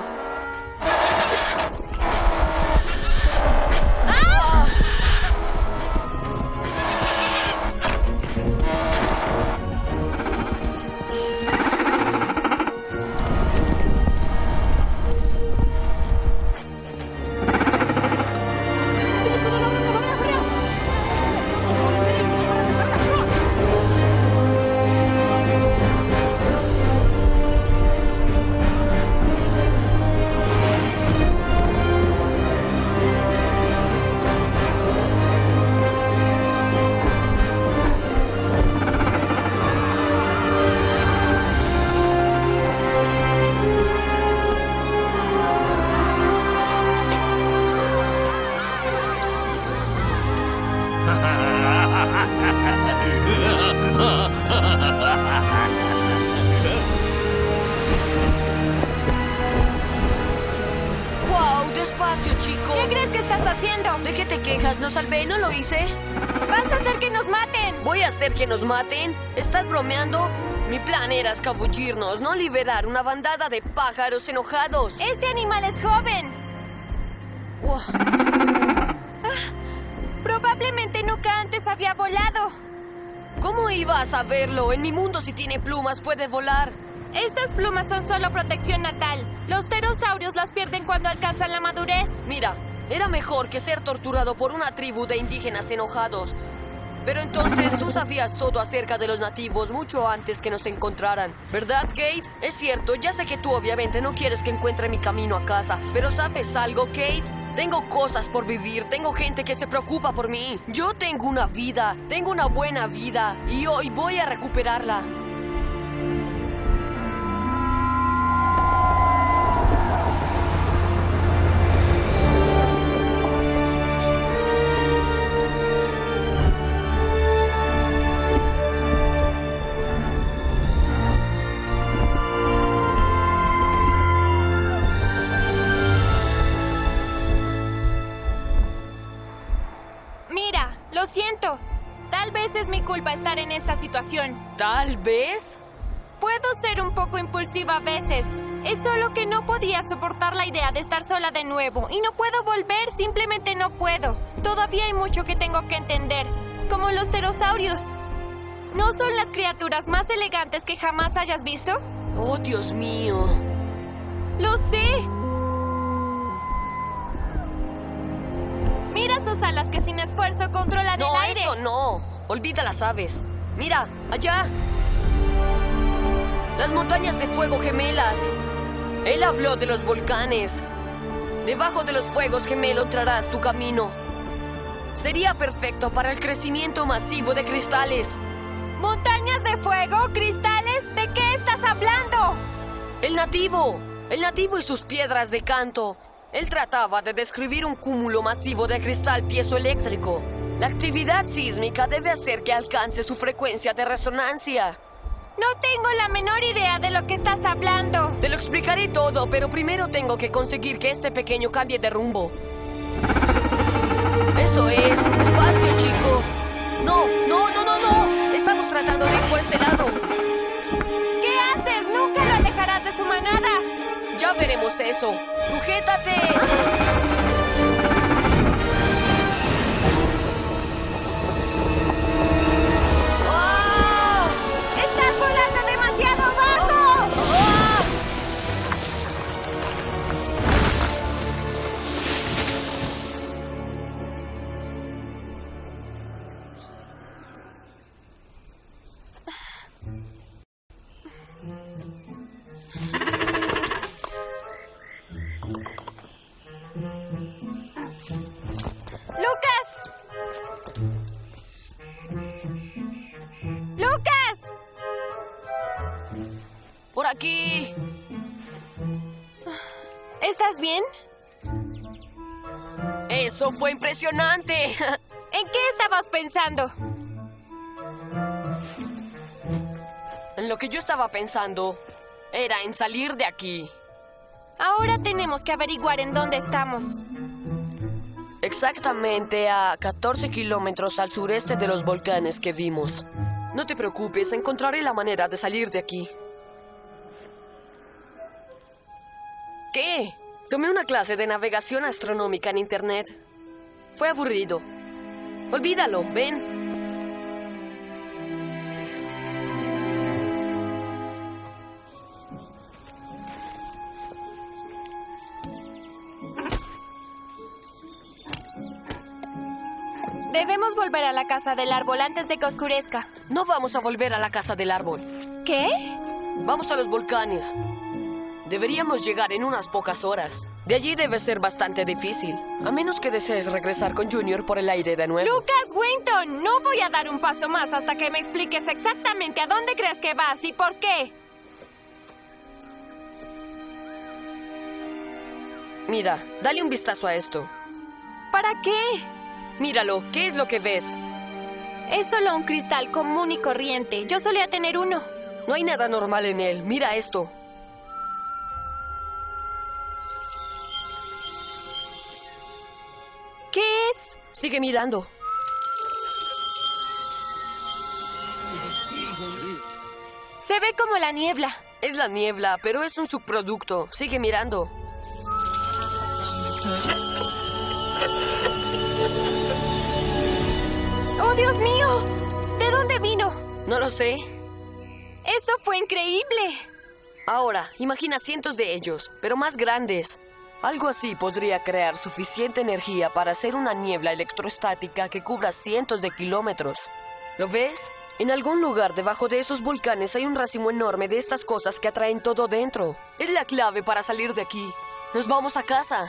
¡Wow! ¡Despacio, chico! ¿Qué crees que estás haciendo? ¿De qué te quejas? ¿Lo salvé? ¿No lo hice? ¡Vas a hacer que nos maten! ¿Voy a hacer que nos maten? ¿Estás bromeando? Mi plan era escabullirnos, no liberar una bandada de pájaros enojados. ¡Este animal es joven! Wow. Ah, probablemente nunca antes había volado. ¿Cómo iba a saberlo? En mi mundo, si tiene plumas, puede volar. Estas plumas son solo protección natal. Los pterosaurios las pierden cuando alcanzan la madurez. Mira, Era mejor que ser torturado por una tribu de indígenas enojados. Pero entonces tú sabías todo acerca de los nativos mucho antes que nos encontraran, ¿verdad, Kate? Es cierto, ya sé que tú obviamente no quieres que encuentre mi camino a casa, pero ¿sabes algo, Kate? Tengo cosas por vivir, tengo gente que se preocupa por mí. Yo tengo una vida, tengo una buena vida, y hoy voy a recuperarla. Estar en esta situación. ¿Tal vez? Puedo ser un poco impulsiva a veces. Es solo que no podía soportar la idea de estar sola de nuevo. Y no puedo volver, simplemente no puedo. Todavía hay mucho que tengo que entender. Como los pterosaurios. ¿No son las criaturas más elegantes que jamás hayas visto? Oh, Dios mío. Lo sé. Mira sus alas que sin esfuerzo controlan no, el aire. No, eso no. Olvida las aves. Mira, allá. Las montañas de fuego gemelas. Él habló de los volcanes. Debajo de los fuegos gemelos entrarás tu camino. Sería perfecto para el crecimiento masivo de cristales. ¿Montañas de fuego? ¿Cristales? ¿De qué estás hablando? El nativo. El nativo y sus piedras de canto. Él trataba de describir un cúmulo masivo de cristal piezoeléctrico. La actividad sísmica debe hacer que alcance su frecuencia de resonancia. No tengo la menor idea de lo que estás hablando. Te lo explicaré todo, pero primero tengo que conseguir que este pequeño cambie de rumbo. Eso es. Despacio, chico. No, no, no, no, no. Estamos tratando de ir por este lado. ¿Qué haces? Nunca lo alejarás de su manada. Ya veremos eso. ¡Sujétate! Aquí. ¿Estás bien? Eso fue impresionante. ¿En qué estabas pensando? En lo que yo estaba pensando era en salir de aquí. Ahora tenemos que averiguar en dónde estamos. Exactamente a catorce kilómetros al sureste de los volcanes que vimos. No te preocupes, encontraré la manera de salir de aquí. ¿Qué? Tomé una clase de navegación astronómica en internet. Fue aburrido. Olvídalo, ven. Debemos volver a la casa del árbol antes de que oscurezca. No vamos a volver a la casa del árbol. ¿Qué? Vamos a los volcanes. Deberíamos llegar en unas pocas horas. De allí debe ser bastante difícil. A menos que desees regresar con Junior por el aire de nuevo. Lucas Winton, no voy a dar un paso más hasta que me expliques exactamente a dónde crees que vas y por qué. Mira, dale un vistazo a esto. ¿Para qué? Míralo, ¿qué es lo que ves? Es solo un cristal común y corriente. Yo solía tener uno. No hay nada normal en él. Mira esto. ¿Qué es? Sigue mirando. Se ve como la niebla. Es la niebla, pero es un subproducto. Sigue mirando. ¡Oh, Dios mío! ¿De dónde vino? No lo sé. ¡Eso fue increíble! Ahora, imagina cientos de ellos, pero más grandes. Algo así podría crear suficiente energía para hacer una niebla electrostática que cubra cientos de kilómetros. ¿Lo ves? En algún lugar debajo de esos volcanes hay un racimo enorme de estas cosas que atraen todo dentro. Es la clave para salir de aquí. Nos vamos a casa.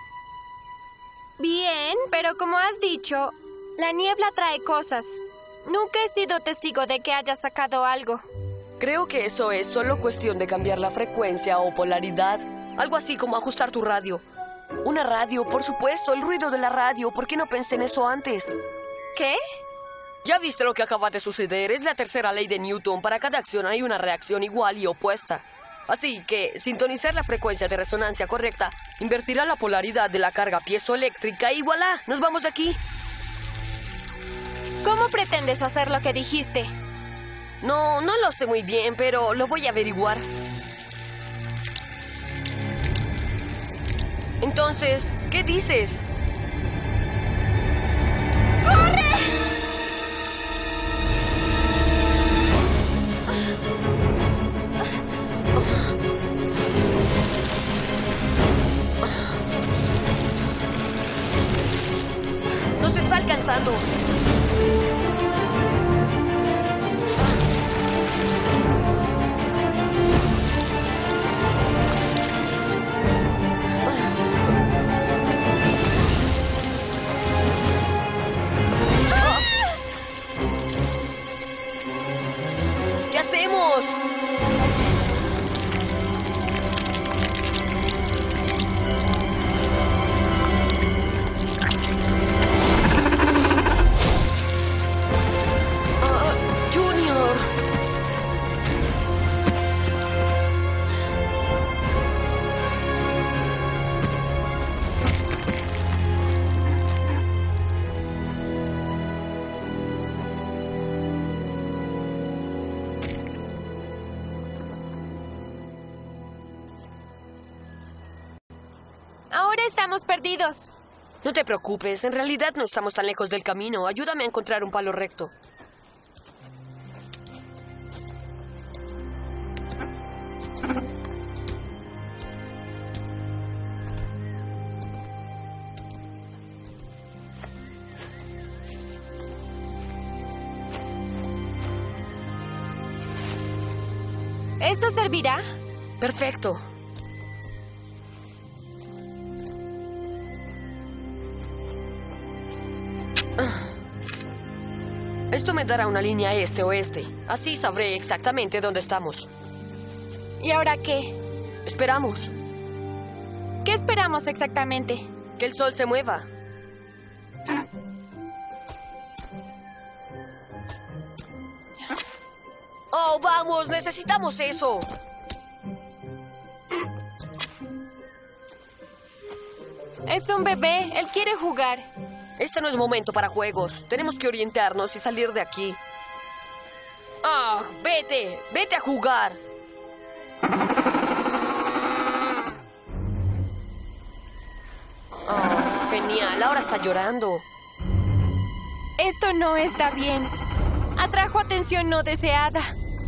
Bien, pero como has dicho, la niebla trae cosas. Nunca he sido testigo de que haya sacado algo. Creo que eso es solo cuestión de cambiar la frecuencia o polaridad. Algo así como ajustar tu radio. Una radio, por supuesto, el ruido de la radio. ¿Por qué no pensé en eso antes? ¿Qué? Ya viste lo que acaba de suceder. Es la tercera ley de Newton. Para cada acción hay una reacción igual y opuesta. Así que sintonizar la frecuencia de resonancia correcta invertirá la polaridad de la carga piezoeléctrica y voilà, nos vamos de aquí. ¿Cómo pretendes hacer lo que dijiste? No, no lo sé muy bien, pero lo voy a averiguar. Entonces, ¿qué dices? ¡Corre! Nos está alcanzando. ¿Qué hacemos? Ah, Junior. Ahora estamos perdidos. No te preocupes, en realidad no estamos tan lejos del camino. Ayúdame a encontrar un palo recto. ¿Esto servirá? Perfecto. Esto me dará una línea este-oeste. Así sabré exactamente dónde estamos. ¿Y ahora qué? Esperamos. ¿Qué esperamos exactamente? Que el sol se mueva. ¡Oh, vamos! ¡Necesitamos eso! Es un bebé. Él quiere jugar. Este no es momento para juegos. Tenemos que orientarnos y salir de aquí. ¡Ah! ¡Vete! ¡Vete a jugar! ¡Oh, genial! Ahora está llorando. Esto no está bien. Atrajo atención no deseada.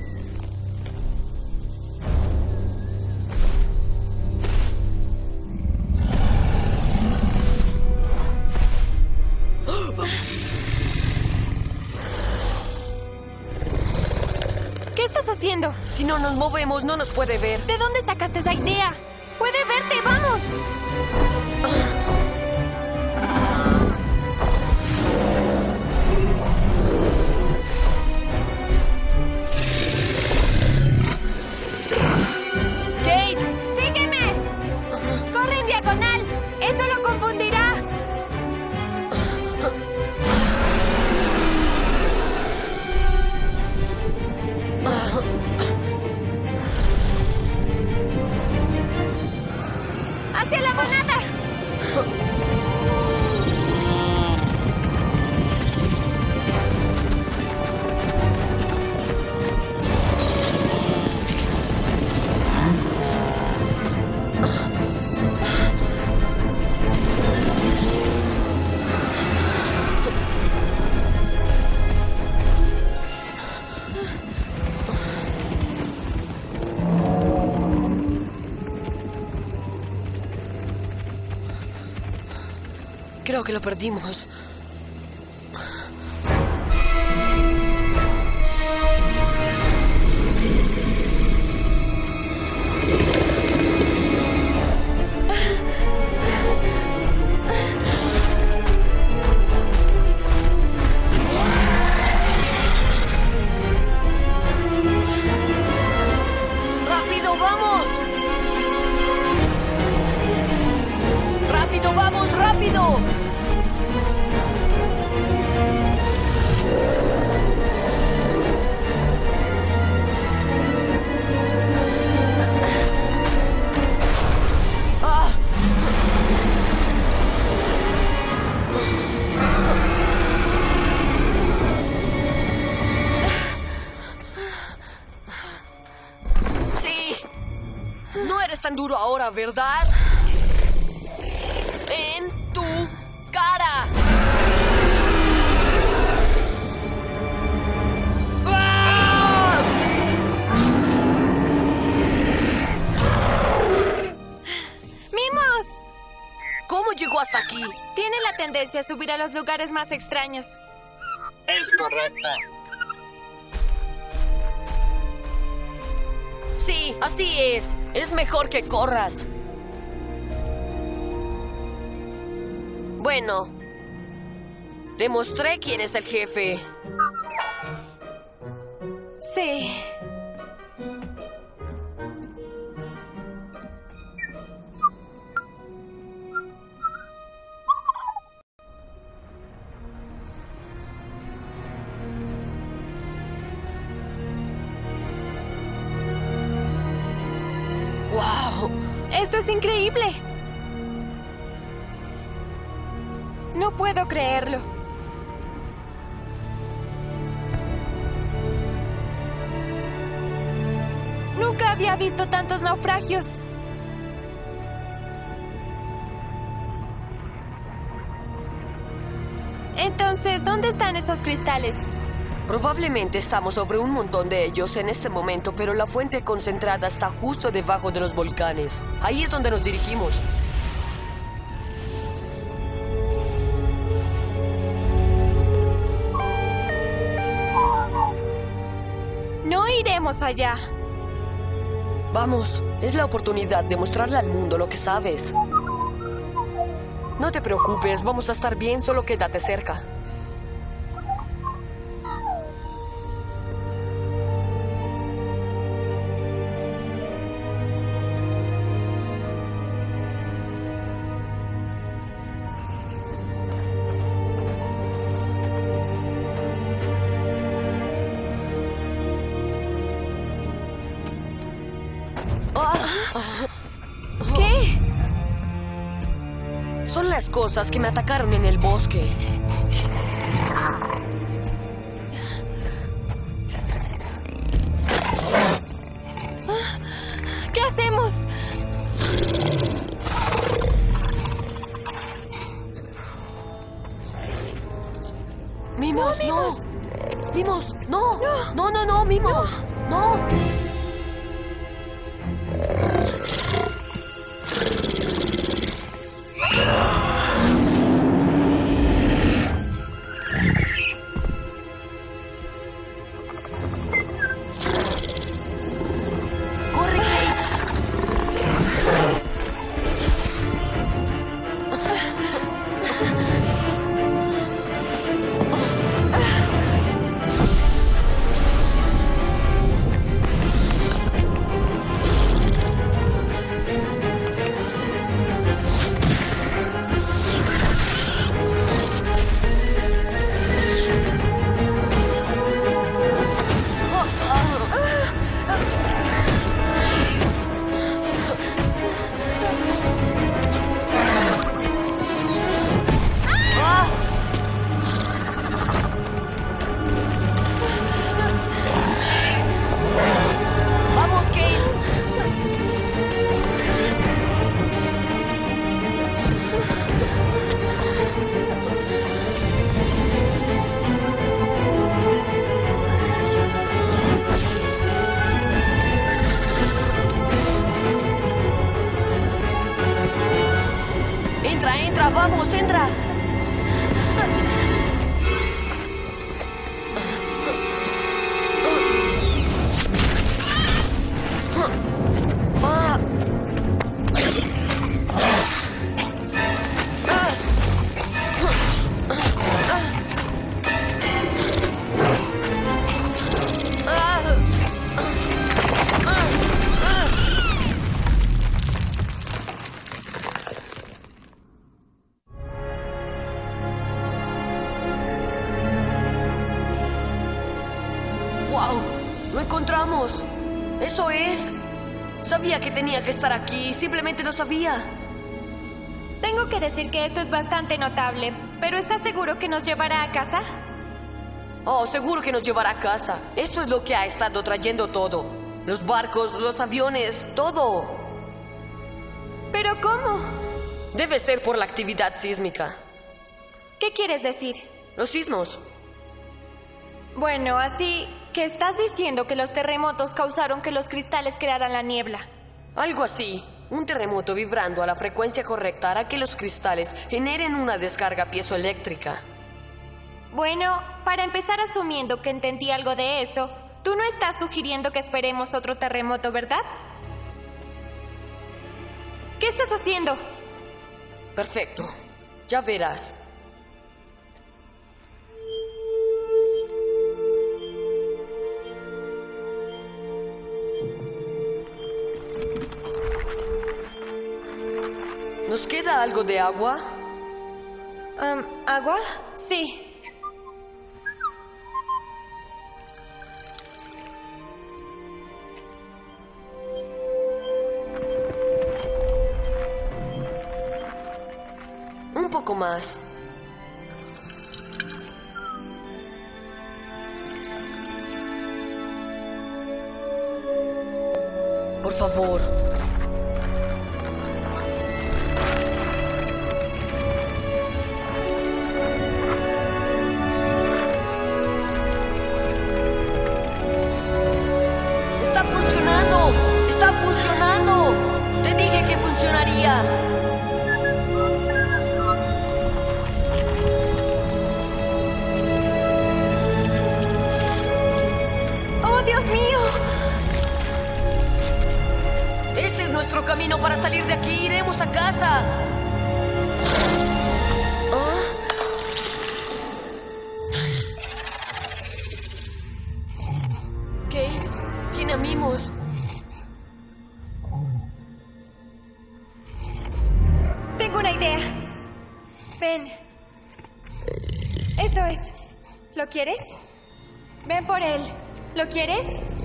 ¿Qué estás haciendo? Si no nos movemos, no nos puede ver. ¿De dónde sacaste esa idea? ¡Puede verte! ¡Vamos! ¡Kate! ¡Sígueme! ¡Corre en diagonal! ¡Eso lo confundirá! Creo que lo perdimos. ¡Rápido, vamos! ¡Rápido, vamos, rápido! ¡Ah! Sí. No eres tan duro ahora, ¿verdad? En tu cara. ¡Ah! ¡Mimos! ¿Cómo llegó hasta aquí? Tiene la tendencia a subir a los lugares más extraños. Es correcto. Sí, así es. Es mejor que corras. Bueno, demostré quién es el jefe. Sí. ¡Wow! ¡Esto es increíble! No puedo creerlo. Nunca había visto tantos naufragios. Entonces, ¿dónde están esos cristales? Probablemente estamos sobre un montón de ellos en este momento, pero la fuente concentrada está justo debajo de los volcanes. Ahí es donde nos dirigimos. No iremos allá. Vamos, es la oportunidad de mostrarle al mundo lo que sabes. No te preocupes, vamos a estar bien, solo quédate cerca. ¿Qué? Son las cosas que me atacaron en el bosque. ¿Qué hacemos? Mimos, no. Mimos, no. No, no, no, Mimos. No. Corre, Kate. Vamos, Kate. Entra, entra, vamos, entra. Eso es. Sabía que tenía que estar aquí, simplemente no sabía. Tengo que decir que esto es bastante notable, pero ¿estás seguro que nos llevará a casa? Oh, seguro que nos llevará a casa. Esto es lo que ha estado trayendo todo. Los barcos, los aviones, todo. ¿Pero cómo? Debe ser por la actividad sísmica. ¿Qué quieres decir? Los sismos. Bueno, así que estás diciendo que los terremotos causaron que los cristales crearan la niebla. Algo así. Un terremoto vibrando a la frecuencia correcta hará que los cristales generen una descarga piezoeléctrica. Bueno, para empezar asumiendo que entendí algo de eso, tú no estás sugiriendo que esperemos otro terremoto, ¿verdad? ¿Qué estás haciendo? Perfecto. Ya verás. ¿Nos queda algo de agua? Um, ¿Agua? Sí. Un poco más. Por favor. ¡Está funcionando! ¡Está funcionando! Te dije que funcionaría. ¡Oh, Dios mío! Este es nuestro camino para salir de aquí. Iremos a casa. ¿Ah? Kate, tiene mimos. Tengo una idea. Ven. Eso es. ¿Lo quieres? Ven por él. ¿Lo quieres?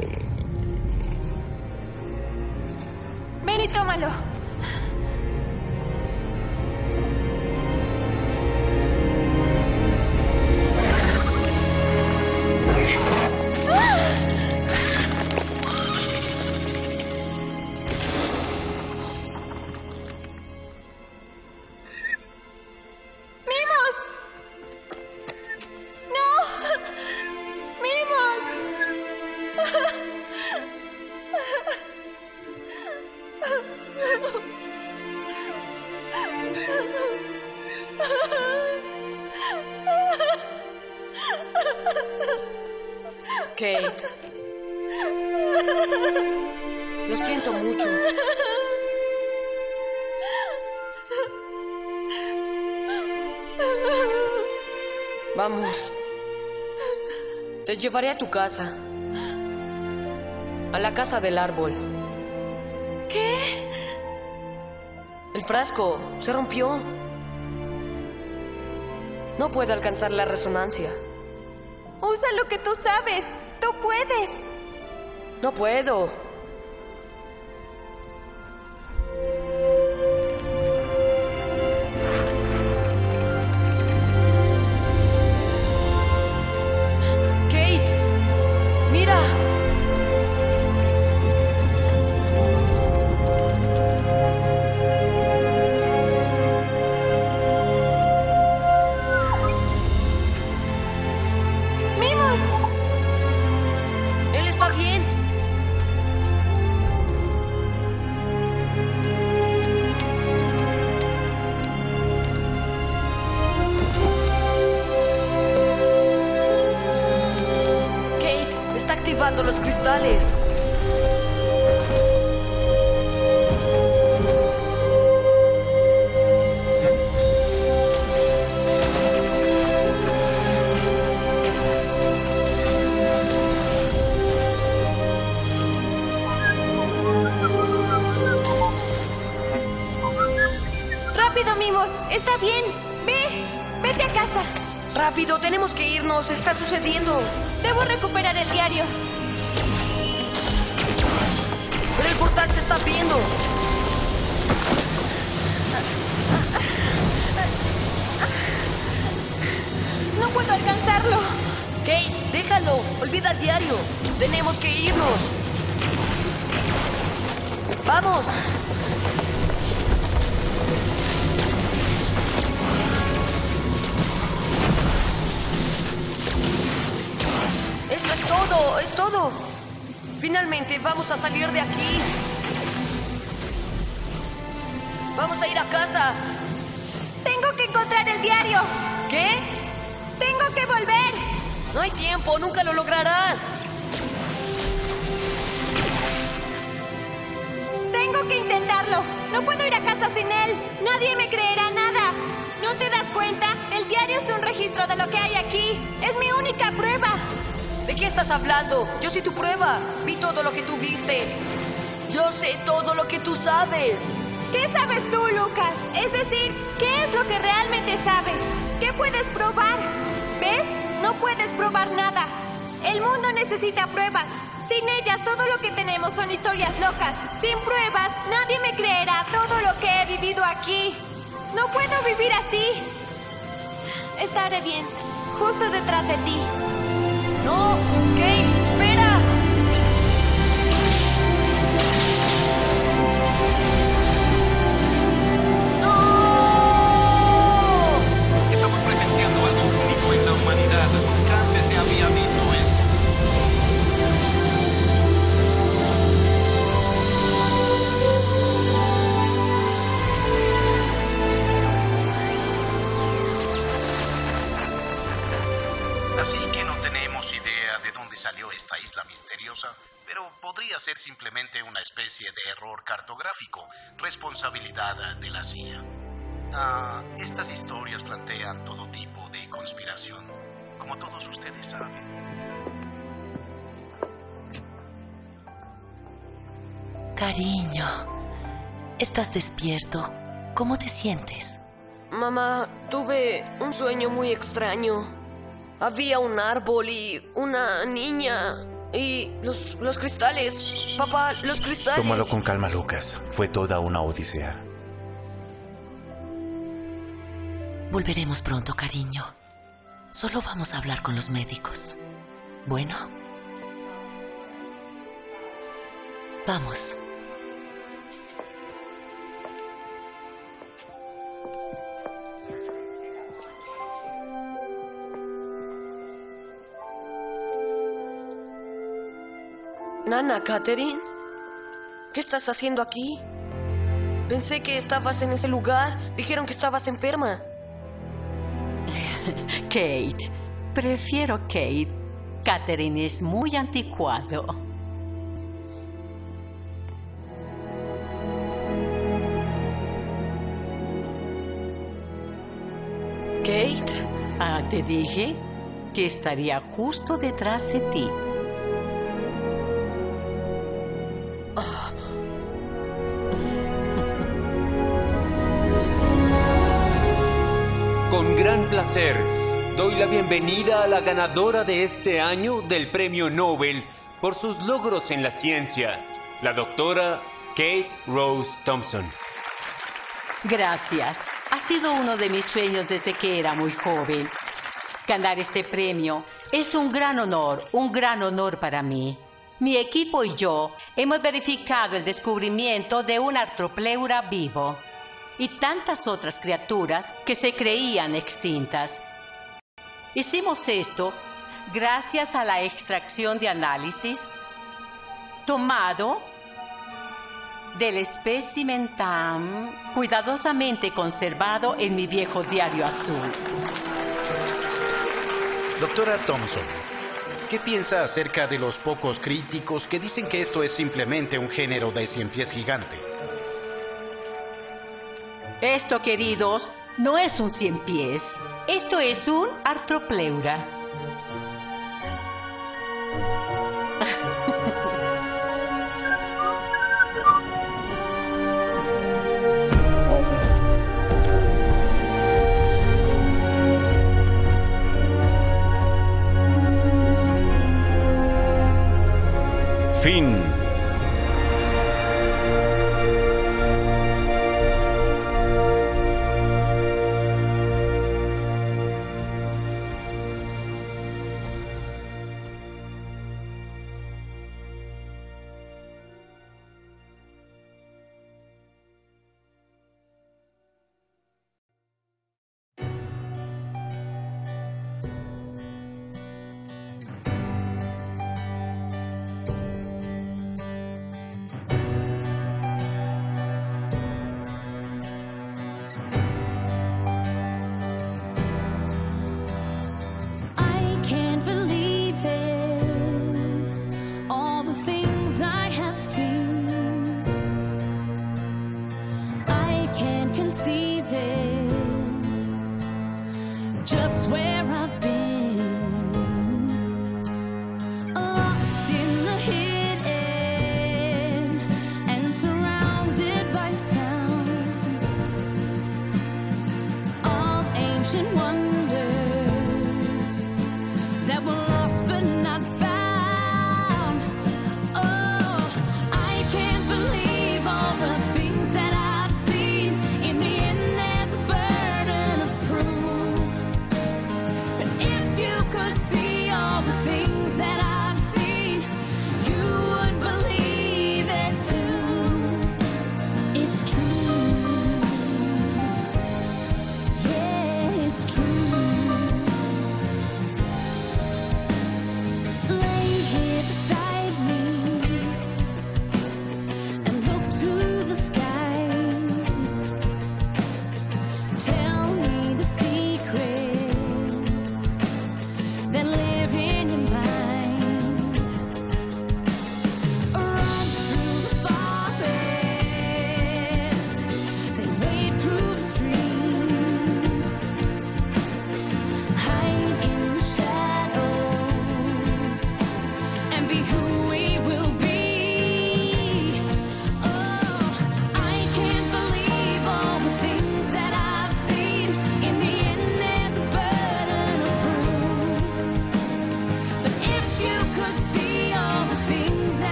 Ven y tómalo. Kate. Lo siento mucho. Vamos. Te llevaré a tu casa. A la casa del árbol. ¿Qué? El frasco se rompió. No puedo alcanzar la resonancia. Usa lo que tú sabes. Tú puedes. No puedo. Kate, mira. ¡Mimos! Él está bien. Kate, está activando los cristales. ¡Rápido, Mimos! ¡Está bien! ¡Ve! ¡Vete a casa! Rápido, tenemos que irnos. Está sucediendo. Debo recuperar el diario. portal se está abriendo. No puedo alcanzarlo. Kate, déjalo. Olvida el diario. Tenemos que irnos. ¡Vamos! Esto es todo, es todo. Finalmente vamos a salir de aquí. Vamos a ir a casa. Tengo que encontrar el diario. ¿Qué? Tengo que volver. No hay tiempo, nunca lo lograrás. Tengo que intentarlo. No puedo ir a casa sin él. Nadie me creerá nada. ¿No te das cuenta? El diario es un registro de lo que hay aquí. Es mi única prueba. ¿De qué estás hablando? Yo soy tu prueba. Vi todo lo que tú viste. Yo sé todo lo que tú sabes. ¿Qué sabes tú, Lucas? Es decir, ¿qué es lo que realmente sabes? ¿Qué puedes probar? ¿Ves? No puedes probar nada. El mundo necesita pruebas. Sin ellas, todo lo que tenemos son historias locas. Sin pruebas, nadie me creerá todo lo que he vivido aquí. No puedo vivir así. Estaré bien, justo detrás de ti. ¡No! ¡Kate! ¡Espera! ¡No! Estamos presenciando algo único en la humanidad. Nunca antes se había visto esto. Así que no tenemos idea de dónde salió esta isla misteriosa, pero podría ser simplemente una especie de error cartográfico, responsabilidad de la C I A. Ah, estas historias plantean todo tipo de conspiración, como todos ustedes saben. Cariño, ¿estás despierto? ¿Cómo te sientes? Mamá, tuve un sueño muy extraño. Había un árbol y una niña y los, los cristales. Papá, los cristales. Tómalo con calma, Lucas. Fue toda una odisea. Volveremos pronto, cariño. Solo vamos a hablar con los médicos. Bueno. Vamos. Nana, Catherine, ¿qué estás haciendo aquí? Pensé que estabas en ese lugar. Dijeron que estabas enferma. Kate, prefiero Kate. Catherine es muy anticuado. Kate. Ah, te dije que estaría justo detrás de ti. Con gran placer, doy la bienvenida a la ganadora de este año del Premio Nobel por sus logros en la ciencia, la doctora Kate Rose Thompson. Gracias. Ha sido uno de mis sueños desde que era muy joven. Ganar este premio es un gran honor, un gran honor para mí. Mi equipo y yo hemos verificado el descubrimiento de un artropleura vivo y tantas otras criaturas que se creían extintas. Hicimos esto gracias a la extracción de análisis tomado del espécimen tan cuidadosamente conservado en mi viejo diario azul. Doctora Thompson, ¿qué piensa acerca de los pocos críticos que dicen que esto es simplemente un género de cien pies gigante? Esto, queridos, no es un cien pies. Esto es un artropleura.